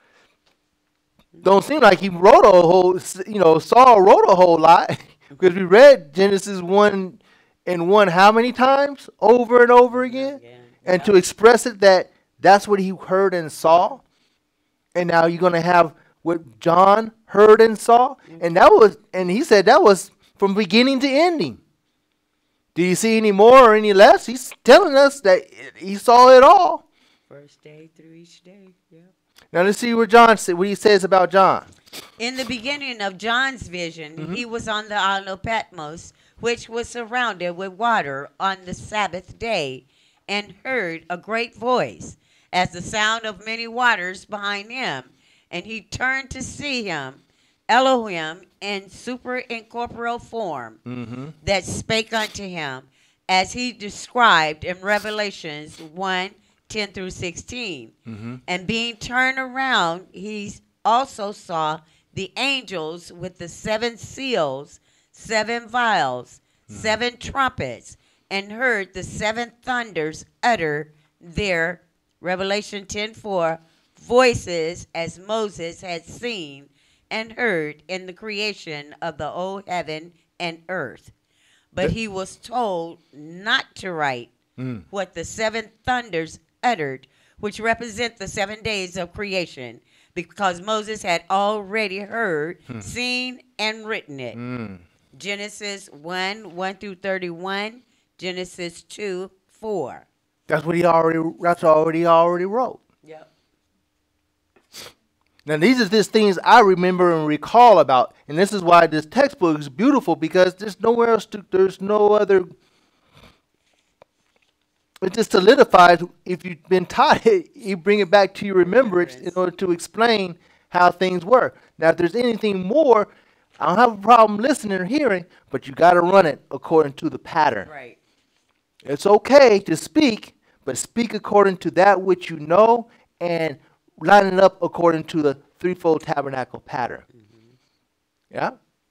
S5: Don't seem like he wrote a whole, Saul wrote a whole lot. Because we read Genesis 1 and 1 how many times? Over and over again. And to express it that's what he heard and saw. And now you're going to have what John heard and saw. And he said that was from beginning to ending. Do you see any more or any less? He's telling us that he saw it all.
S8: First day through each day, yeah.
S5: Now let's see what he says about John.
S8: In the beginning of John's vision, he was on the island of Patmos, which was surrounded with water on the Sabbath day, and heard a great voice, as the sound of many waters behind him. And he turned to see him, Elohim, in superincorporeal form, that spake unto him, as he described in Revelations 1, 10 through 16. And being turned around, he also saw the angels with the 7 seals, 7 vials, 7 trumpets, and heard the 7 thunders utter their, Revelation 10:4, voices as Moses had seen and heard in the creation of the old heaven and earth. But he was told not to write what the 7 thunders uttered, which represent the 7 days of creation, because Moses had already heard, seen, and written it. Genesis 1, 1 through 31, Genesis 2, 4.
S5: That's what he already wrote.
S8: Yep.
S5: Now, these are just things I remember and recall about. And this is why this textbook is beautiful, because there's nowhere else there's no other. It just solidifies, if you've been taught it, you bring it back to your remembrance in order to explain how things were. Now, if there's anything more, I don't have a problem listening or hearing, but you got to run it according to the pattern.
S8: Right.
S5: It's okay to speak, but speak according to that which you know, and line it up according to the threefold tabernacle pattern. Yeah.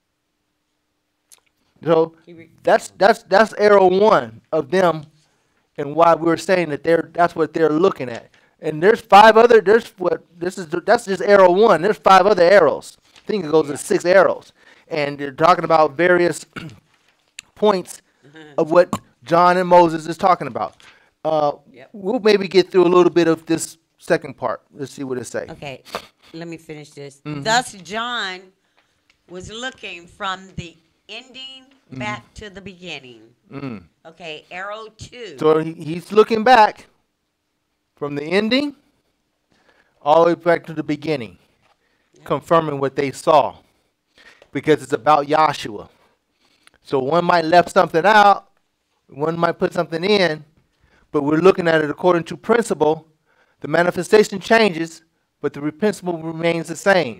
S5: So that's arrow 1 of them, and why we're saying that that's what they're looking at. And there's 5 other. That's just arrow 1. There's 5 other arrows. I think it goes to 6 arrows, and they're talking about various points of what John and Moses is talking about. We'll maybe get through a little bit of this second part. Let's see what it say.
S8: Okay, let me finish this. Thus John was looking from the ending back to the beginning. Okay, arrow 2.
S5: So he's looking back from the ending all the way back to the beginning, confirming what they saw, because it's about Joshua. So one might left something out, one might put something in, but we're looking at it according to principle. The manifestation changes, but the principle remains the same.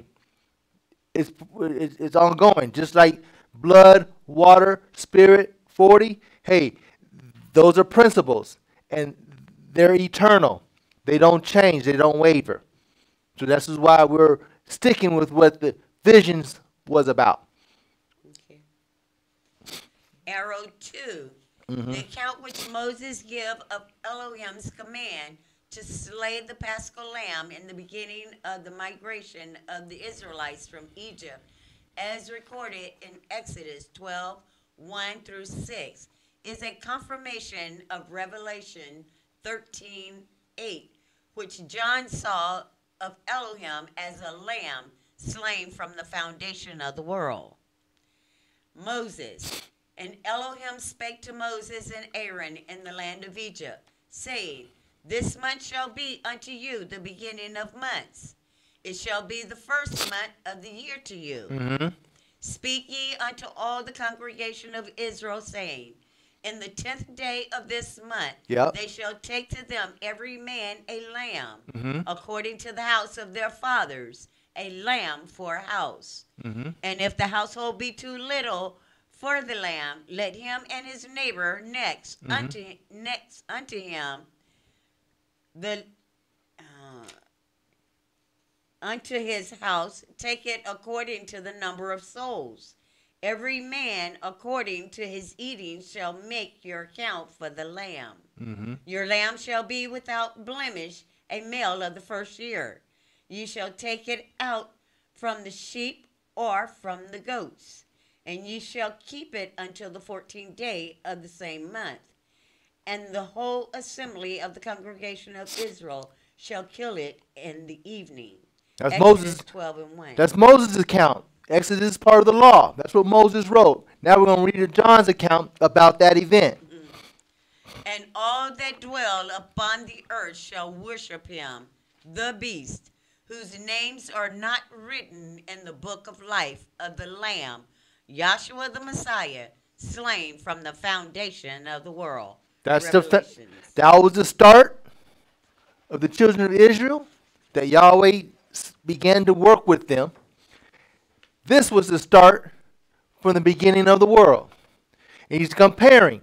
S5: It's ongoing, just like blood, water, spirit, 40. Hey, those are principles, and they're eternal. They don't change. They don't waver. So this is why we're sticking with what the visions was about.
S8: Okay. Arrow 2. The account which Moses gave of Elohim's command to slay the Paschal lamb in the beginning of the migration of the Israelites from Egypt, as recorded in Exodus 12, 1 through 6, is a confirmation of Revelation 13, 8, which John saw of Elohim as a lamb slain from the foundation of the world. Moses. And Elohim spake to Moses and Aaron in the land of Egypt, saying, This month shall be unto you the beginning of months. It shall be the first month of the year to you. Speak ye unto all the congregation of Israel, saying, In the 10th day of this month they shall take to them every man a lamb, according to the house of their fathers, a lamb for a house. And if the household be too little for the lamb, let him and his neighbor next unto him unto his house take it according to the number of souls. Every man according to his eating shall make your account for the lamb. Your lamb shall be without blemish, a male of the first year. You shall take it out from the sheep or from the goats, and ye shall keep it until the 14th day of the same month. And the whole assembly of the congregation of Israel shall kill it in the evening.
S5: That's
S8: Exodus
S5: Moses.
S8: 12 and 1.
S5: That's Moses' account. Exodus is part of the law. That's what Moses wrote. Now we're going to read John's account about that event.
S8: And all that dwell upon the earth shall worship him, the beast, whose names are not written in the book of life of the Lamb, Yahshua the Messiah, slain from the foundation of the world.
S5: That was the start of the children of Israel, that Yahweh began to work with them. This was the start from the beginning of the world. And he's comparing.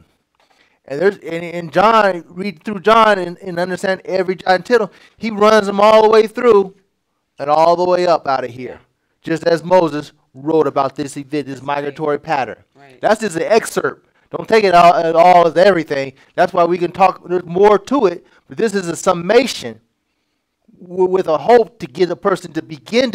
S5: And John, read through John and understand every jot and tittle. He runs them all the way through and all the way up out of here. Just as Moses wrote about this event, this migratory pattern.
S8: Right.
S5: That's just an excerpt. Don't take it all as everything. That's why we can talk. There's more to it. But this is a summation with a hope to get a person to begin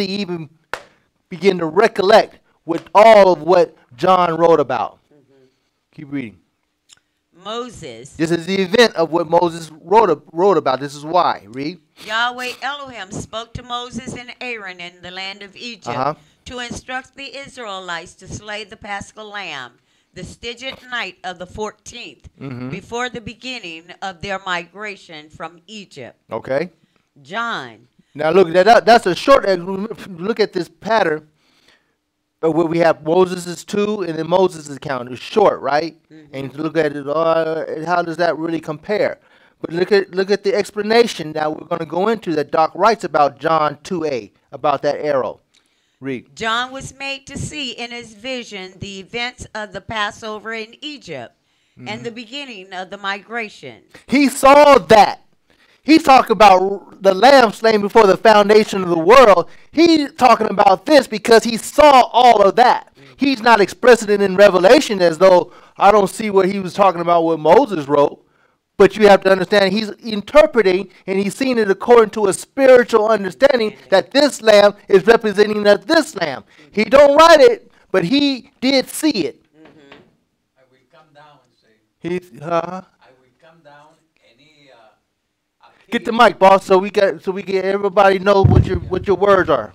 S5: to recollect with all of what John wrote about. Keep reading.
S8: Moses.
S5: This is the event of what Moses wrote about. This is why. Read.
S8: Yahweh Elohim spoke to Moses and Aaron in the land of Egypt to instruct the Israelites to slay the Paschal lamb, the Stygian night of the 14th, before the beginning of their migration from Egypt.
S5: Okay.
S8: John.
S5: Now look, that's a short. Look at this pattern. Where we have Moses' 2 and then Moses' account. It's short, right? And you look at it, how does that really compare? But look at the explanation that we're going to go into that Doc writes about John 2a, about that arrow. Read.
S8: John was made to see in his vision the events of the Passover in Egypt and the beginning of the migration.
S5: He saw that. He's talking about the lamb slain before the foundation of the world. He's talking about this because he saw all of that. He's not expressing it in Revelation as though I don't see what he was talking about what Moses wrote. But you have to understand he's interpreting and he's seeing it according to a spiritual understanding that this lamb is representing this lamb. He don't write it, but he did see it.
S2: I will come down and say,
S5: He's,
S2: I will come down any
S5: Get the mic, boss, so we get everybody know what your words are.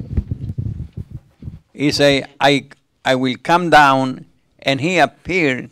S2: He say, I will come down, and he appeared.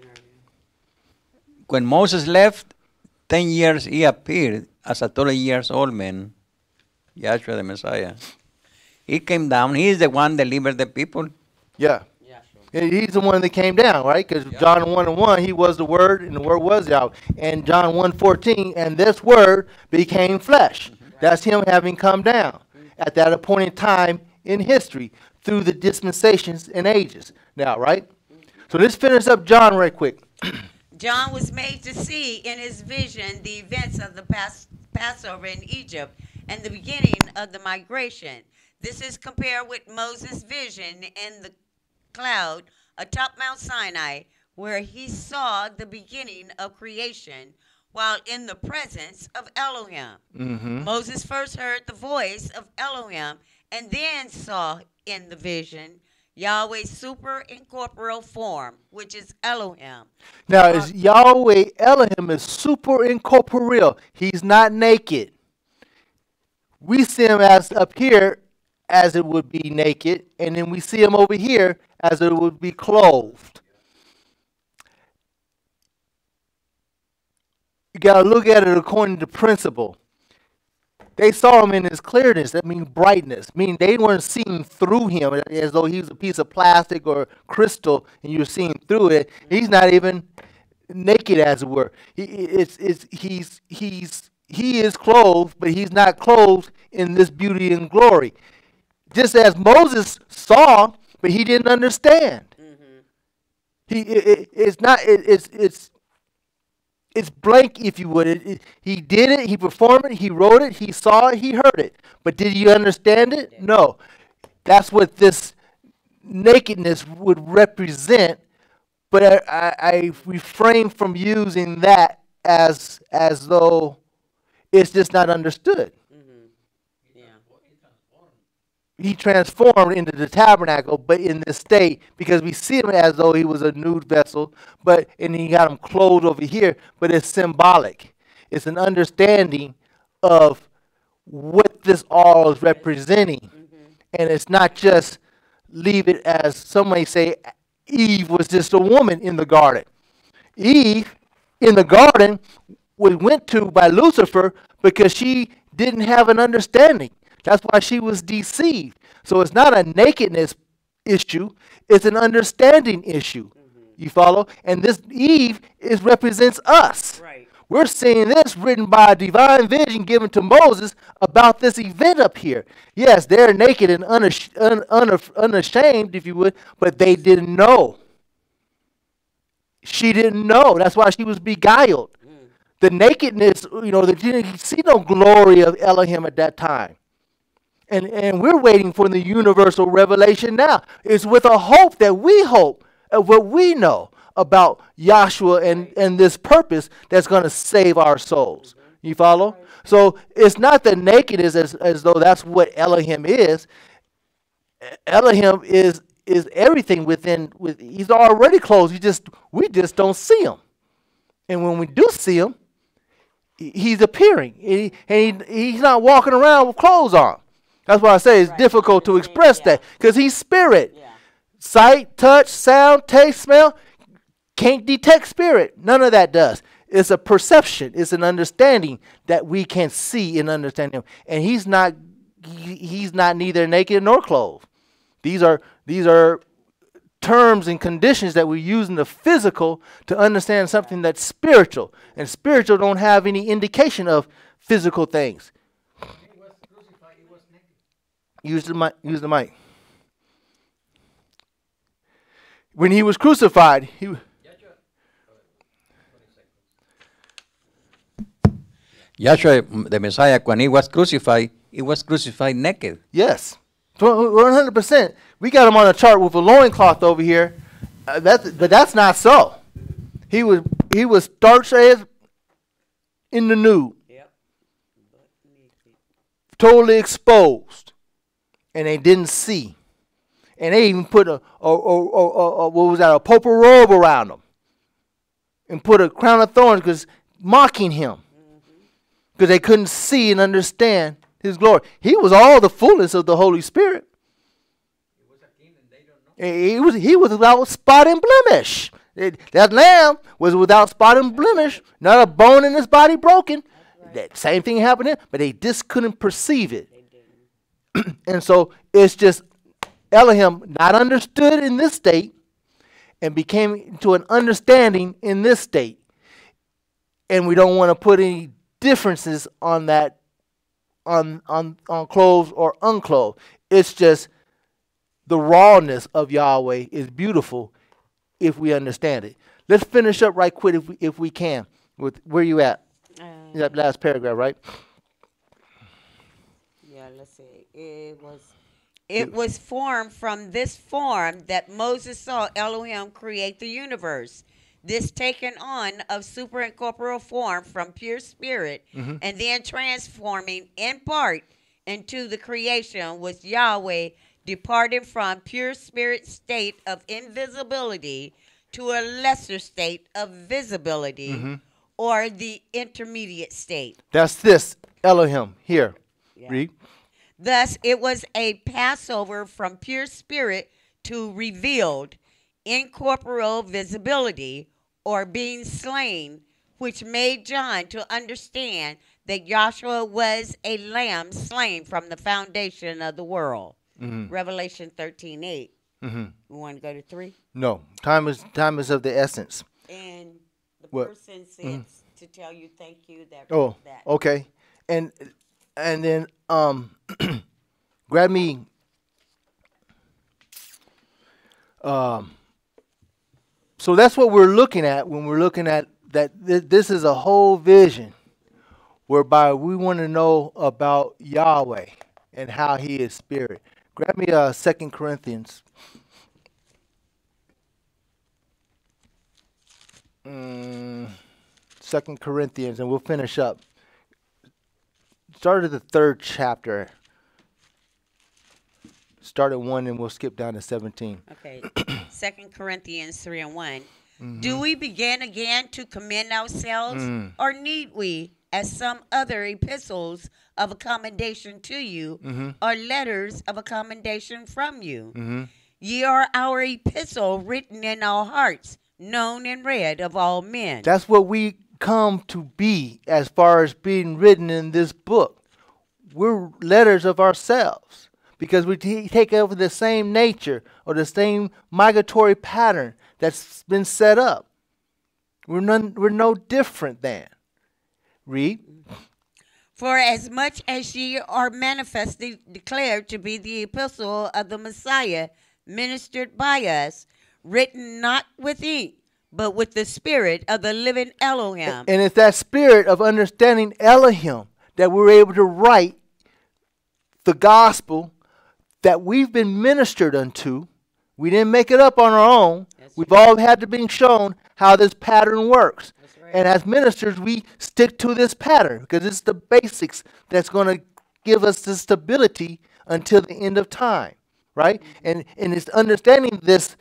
S2: When Moses left, 10 years he appeared as a 30 years old man, Yahshua the Messiah. He came down. He is the one that delivered the people.
S5: Yeah. He's the one that came down, right? Because John 1:1, he was the Word, and the Word was Yahweh. And John 1:14, and this Word became flesh. That's him having come down at that appointed time in history through the dispensations and ages. Now, right? So let's finish up John right quick.
S8: John was made to see in his vision the events of the Passover in Egypt and the beginning of the migration. This is compared with Moses' vision in the cloud atop Mount Sinai, where he saw the beginning of creation while in the presence of Elohim. Moses first heard the voice of Elohim and then saw in the vision Yahweh's super-incorporeal form, which is Elohim.
S5: Now, is Yahweh Elohim is super-incorporeal. He's not naked. We see him as up here as it would be naked, and then we see him over here as it would be clothed. You got to look at it according to principle. They saw him in his clearness, that means brightness, meaning they weren't seeing through him as though he was a piece of plastic or crystal and you're seeing through it. He's not even naked, as it were. He is clothed, but he's not clothed in this beauty and glory. Just as Moses saw, but he didn't understand. It's blank, if you would. He did it, he performed it, he wrote it, he saw it, he heard it. But did you understand it? No. That's what this nakedness would represent. But I refrain from using that as though it's just not understood. He transformed into the tabernacle, but in this state, because we see him as though he was a nude vessel, and he got him clothed over here, but it's symbolic. It's an understanding of what this all is representing. And it's not just leave it as some may say Eve was just a woman in the garden. Eve in the garden was went to by Lucifer because she didn't have an understanding. That's why she was deceived. So it's not a nakedness issue. It's an understanding issue. You follow? And this Eve represents us.
S8: Right.
S5: We're seeing this written by a divine vision given to Moses about this event up here. Yes, they're naked and unashamed, if you would, but they didn't know. She didn't know. That's why she was beguiled. The nakedness, they didn't see no glory of Elohim at that time. And we're waiting for the universal revelation now. It's with a hope that we hope of what we know about Yahshua and this purpose that's going to save our souls. You follow? So it's not the nakedness as though that's what Elohim is. Elohim is everything within. He's already clothed. We just don't see him. And when we do see him, he's appearing. And he's not walking around with clothes on. That's why I say it's difficult to express that, because he's spirit. Sight, touch, sound, taste, smell, can't detect spirit. None of that does. It's a perception. It's an understanding that we can see and understand him. And he's not neither naked nor clothed. These are terms and conditions that we use in the physical to understand something that's spiritual. And spiritual don't have any indication of physical things. Use the mic. When he was crucified,
S2: Yahshua, the Messiah, when he was crucified naked.
S5: Yes, 100%. We got him on a chart with a loincloth over here, but that's not so. He was stark in the nude, totally exposed. And they didn't see. And they even put a purple robe around him. And put a crown of thorns because mocking him. because they couldn't see and understand his glory. He was all the fullness of the Holy Spirit. He was without spot and blemish. That lamb was without spot and blemish, not a bone in his body broken. That same thing happened to him, but they just couldn't perceive it. And so it's just Elohim not understood in this state and became to an understanding in this state. And we don't want to put any differences on that, on clothes or unclothed. It's just the rawness of Yahweh is beautiful if we understand it. Let's finish up right quick if we can. With where you at? That last paragraph, right?
S8: Yeah, let's see. It was formed from this form that Moses saw Elohim create the universe. This taken on of superincorporeal form from pure spirit, and then transforming in part into the creation was Yahweh departing from pure spirit state of invisibility to a lesser state of visibility, or the intermediate state.
S5: That's this Elohim here.
S8: Yeah.
S5: Read.
S8: Thus, it was a Passover from pure spirit to revealed incorporeal visibility, or being slain, which made John to understand that Joshua was a lamb slain from the foundation of the world. Revelation 13:8. We want to go to 3?
S5: No, time is of the essence.
S8: And the
S5: What?
S8: person says to tell you thank you. That.
S5: Okay, and then grab me. So that's what we're looking at when we're looking at that. This is a whole vision, whereby we want to know about Yahweh and how He is Spirit. Grab me 2 Corinthians. 2 Corinthians, and we'll finish up. Start at the 3rd chapter. Start at 1 and we'll skip down to 17.
S8: Okay. 2 Corinthians 3:1. Do we begin again to commend ourselves, or need we, as some other epistles of a commendation to you, or letters of a commendation from you? Ye are our epistle written in our hearts, known and read of all men.
S5: That's what we come to be as far as being written in this book. We're letters of ourselves because we take over the same nature or the same migratory pattern that's been set up. We're no different than. Read.
S8: For as much as ye are manifestly declared to be the epistle of the Messiah, ministered by us, written not with ink, but with the spirit of the living Elohim.
S5: And it's that spirit of understanding Elohim that we're able to write the gospel that we've been ministered unto. We didn't make it up on our own. We've all had to be shown how this pattern works. And as ministers, we stick to this pattern because it's the basics that's going to give us the stability until the end of time, right? And it's understanding this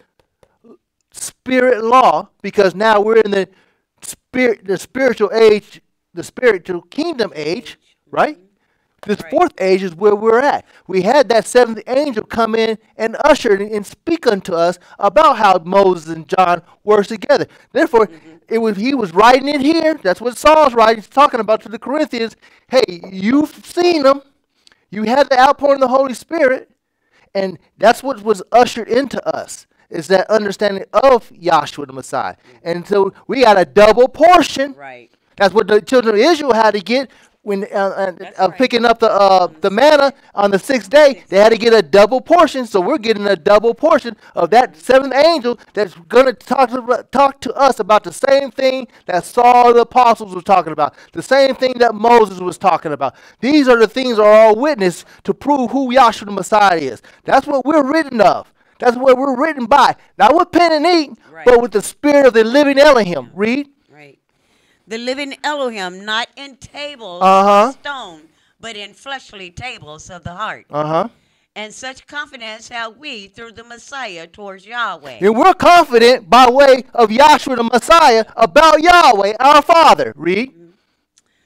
S5: spirit law, because now we're in the spiritual age, the spiritual kingdom age, right? This fourth age is where we're at. We had that seventh angel come in and usher and speak unto us about how Moses and John works together. Therefore, he was writing it here. That's what Saul's writing. He's talking about to the Corinthians. Hey, you've seen them. You had the outpouring of the Holy Spirit. And that's what was ushered into us, is that understanding of Yahshua the Messiah. And so we got a double portion.
S8: Right.
S5: That's what the children of Israel had to get when picking up the manna on the 6th day. They had to get a double portion. So we're getting a double portion of that seventh angel that's going to talk to us about the same thing that Saul the apostles was talking about, the same thing that Moses was talking about. These are the things that are all witness to prove who Yahshua the Messiah is. That's what we're written of. That's what we're written by. Not with pen and ink, but with the spirit of the living Elohim. Read.
S8: The living Elohim, not in tables of stone, but in fleshly tables of the heart. And such confidence have we through the Messiah towards Yahweh.
S5: And we're confident by way of Yahshua the Messiah about Yahweh, our Father. Read.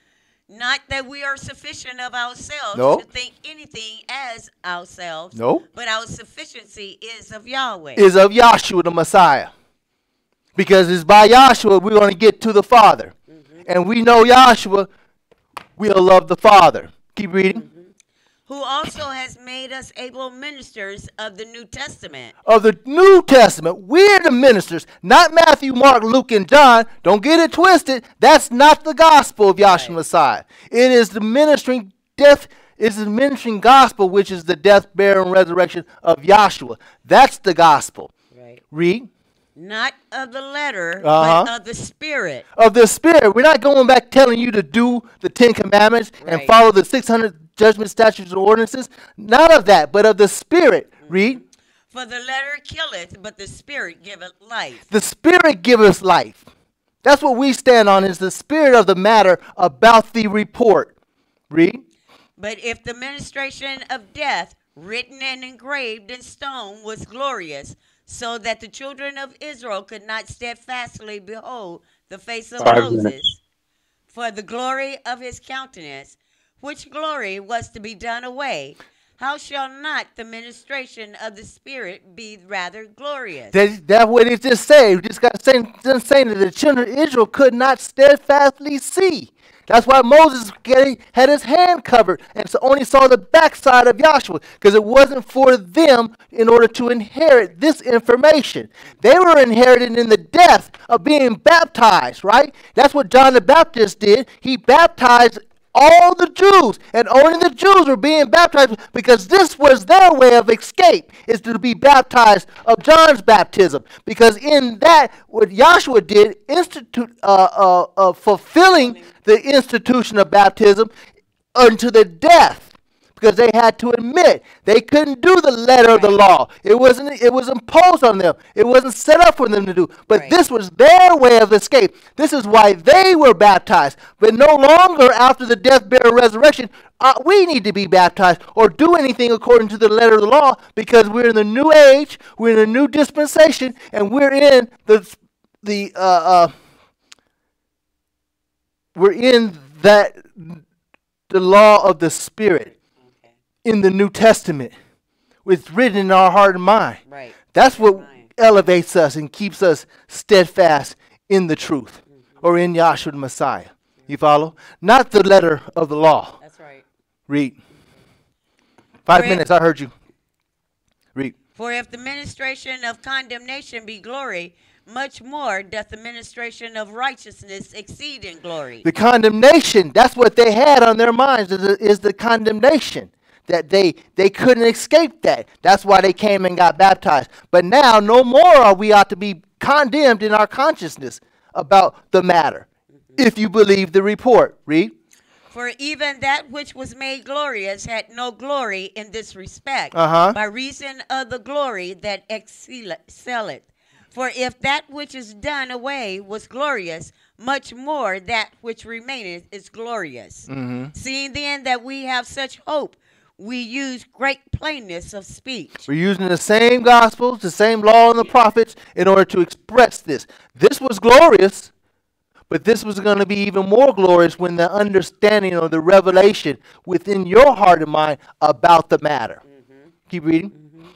S8: Not that we are sufficient of ourselves
S5: No.
S8: to think anything as ourselves,
S5: No.
S8: but our sufficiency is of Yahweh.
S5: Is of Yahshua the Messiah. Because it's by Yahshua we're going to get to the Father. And we know Yahshua, we'll love the Father. Keep reading.
S8: Who also has made us able ministers of the New Testament.
S5: Of the New Testament, we're the ministers, not Matthew, Mark, Luke, and John. Don't get it twisted. That's not the gospel of Yahshua Messiah. It is the ministering death. It's the ministering gospel, which is the death, burial, and resurrection of Yahshua. That's the gospel.
S8: Right.
S5: Read.
S8: Not of the letter,
S5: Uh-huh.
S8: but of the Spirit.
S5: Of the Spirit. We're not going back telling you to do the 10 Commandments and
S8: Right.
S5: follow the 600 judgment, statutes, and ordinances. Not of that, but of the Spirit. Read.
S8: For the letter killeth, but the Spirit giveth life.
S5: The Spirit giveth life. That's what we stand on, is the spirit of the matter about the report. Read.
S8: But if the ministration of death, written and engraved in stone, was glorious, so that the children of Israel could not steadfastly behold the face of
S6: 5
S8: Moses,
S6: minutes.
S8: for the glory of his countenance, which glory was to be done away, how shall not the ministration of the Spirit be rather glorious?
S5: That's what it just said. We just got saying that the children of Israel could not steadfastly see. That's why Moses had his hand covered and so only saw the backside of Yahshua, because it wasn't for them in order to inherit this information. They were inherited in the death of being baptized, right? That's what John the Baptist did. He baptized all the Jews, and only the Jews were being baptized because this was their way of escape, is to be baptized of John's baptism. Because in that, what Yahshua did, fulfilling the institution of baptism unto the death. Because they had to admit they couldn't do the letter of the law. It was imposed on them. It wasn't set up for them to do. But
S8: Right.
S5: this was their way of escape. This is why they were baptized. But no longer after the death, burial, resurrection, we need to be baptized or do anything according to the letter of the law, because we're in the new age, we're in a new dispensation, and we're in the law of the Spirit. In the New Testament, it's written in our heart and mind.
S8: Right.
S5: That's what
S8: Mind.
S5: elevates us and keeps us steadfast in the truth, or in Yahshua the Messiah. You follow? Not the letter of the law.
S8: That's right.
S5: Read. 5
S8: Read.
S5: minutes. I heard you. Read.
S8: For if the ministration of condemnation be glory, much more doth the ministration of righteousness exceed in glory.
S5: The condemnation. That's what they had on their minds. Is the condemnation. That they couldn't escape that. That's why they came and got baptized. But now, no more are we ought to be condemned in our consciousness about the matter. If you believe the report. Read.
S8: For even that which was made glorious had no glory in this respect,
S5: Uh-huh.
S8: by reason of the glory that excelleth. For if that which is done away was glorious, much more that which remaineth is glorious. Seeing then that we have such hope, we use great plainness of speech.
S5: We're using the same gospels, the same law and the prophets in order to express this. This was glorious, but this was going to be even more glorious when the understanding or the revelation within your heart and mind about the matter. Keep reading.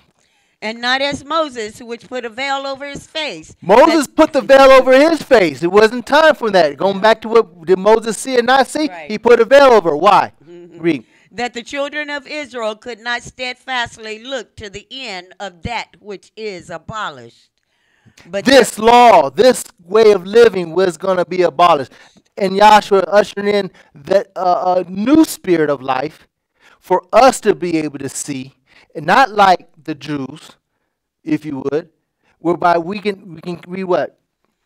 S8: And not as Moses, which put a veil over his face.
S5: Moses put the veil over his face. It wasn't time for that. Going back to what did Moses see and not see?
S8: Right.
S5: He put a veil over. Why? Read.
S8: That the children of Israel could not steadfastly look to the end of that which is abolished. But
S5: This law, this way of living was going to be abolished. And Yahshua ushered in that a new spirit of life for us to be able to see, and not like the Jews, if you would, whereby we can read what?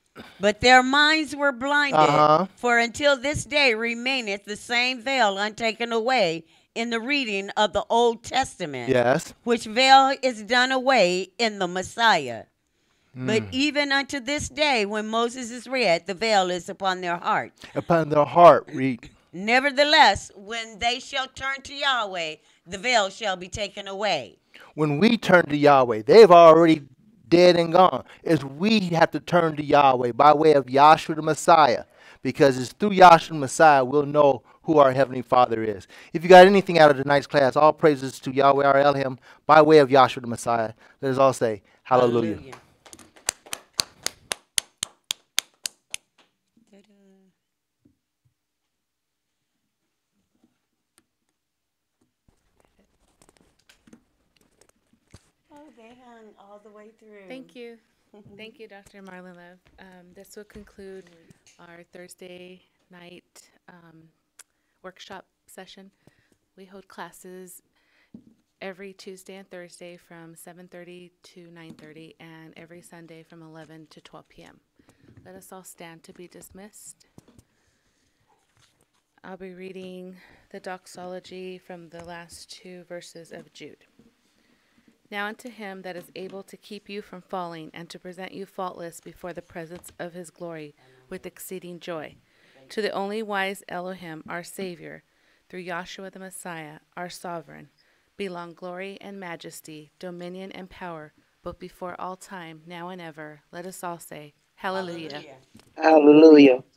S8: But their minds were blinded,
S5: Uh-huh.
S8: for until this day remaineth the same veil untaken away in the reading of the Old Testament,
S5: Yes.
S8: which veil is done away in the Messiah. But even unto this day, when Moses is read, the veil is upon their heart.
S5: Upon their heart, read.
S8: Nevertheless, when they shall turn to Yahweh, the veil shall be taken away.
S5: When we turn to Yahweh, they've already dead and gone. It's we have to turn to Yahweh by way of Yahshua the Messiah, because it's through Yahshua the Messiah we'll know who our Heavenly Father is. If you got anything out of tonight's class, all praises to Yahweh our Elohim by way of Yahshua the Messiah. Let us all say, hallelujah.
S4: Oh, they hung all the way through.
S1: Thank you. Thank you, Dr. Marlon Love. This will conclude our Thursday night workshop session. We hold classes every Tuesday and Thursday from 7:30 to 9:30 and every Sunday from 11 to 12 p.m. Let us all stand to be dismissed. I'll be reading the doxology from the last 2 verses of Jude. Now unto him that is able to keep you from falling and to present you faultless before the presence of his glory with exceeding joy, to the only wise Elohim, our Savior, through Yahshua the Messiah, our Sovereign, belong glory and majesty, dominion and power, both before all time, now and ever. Let us all say, Hallelujah.
S7: Hallelujah.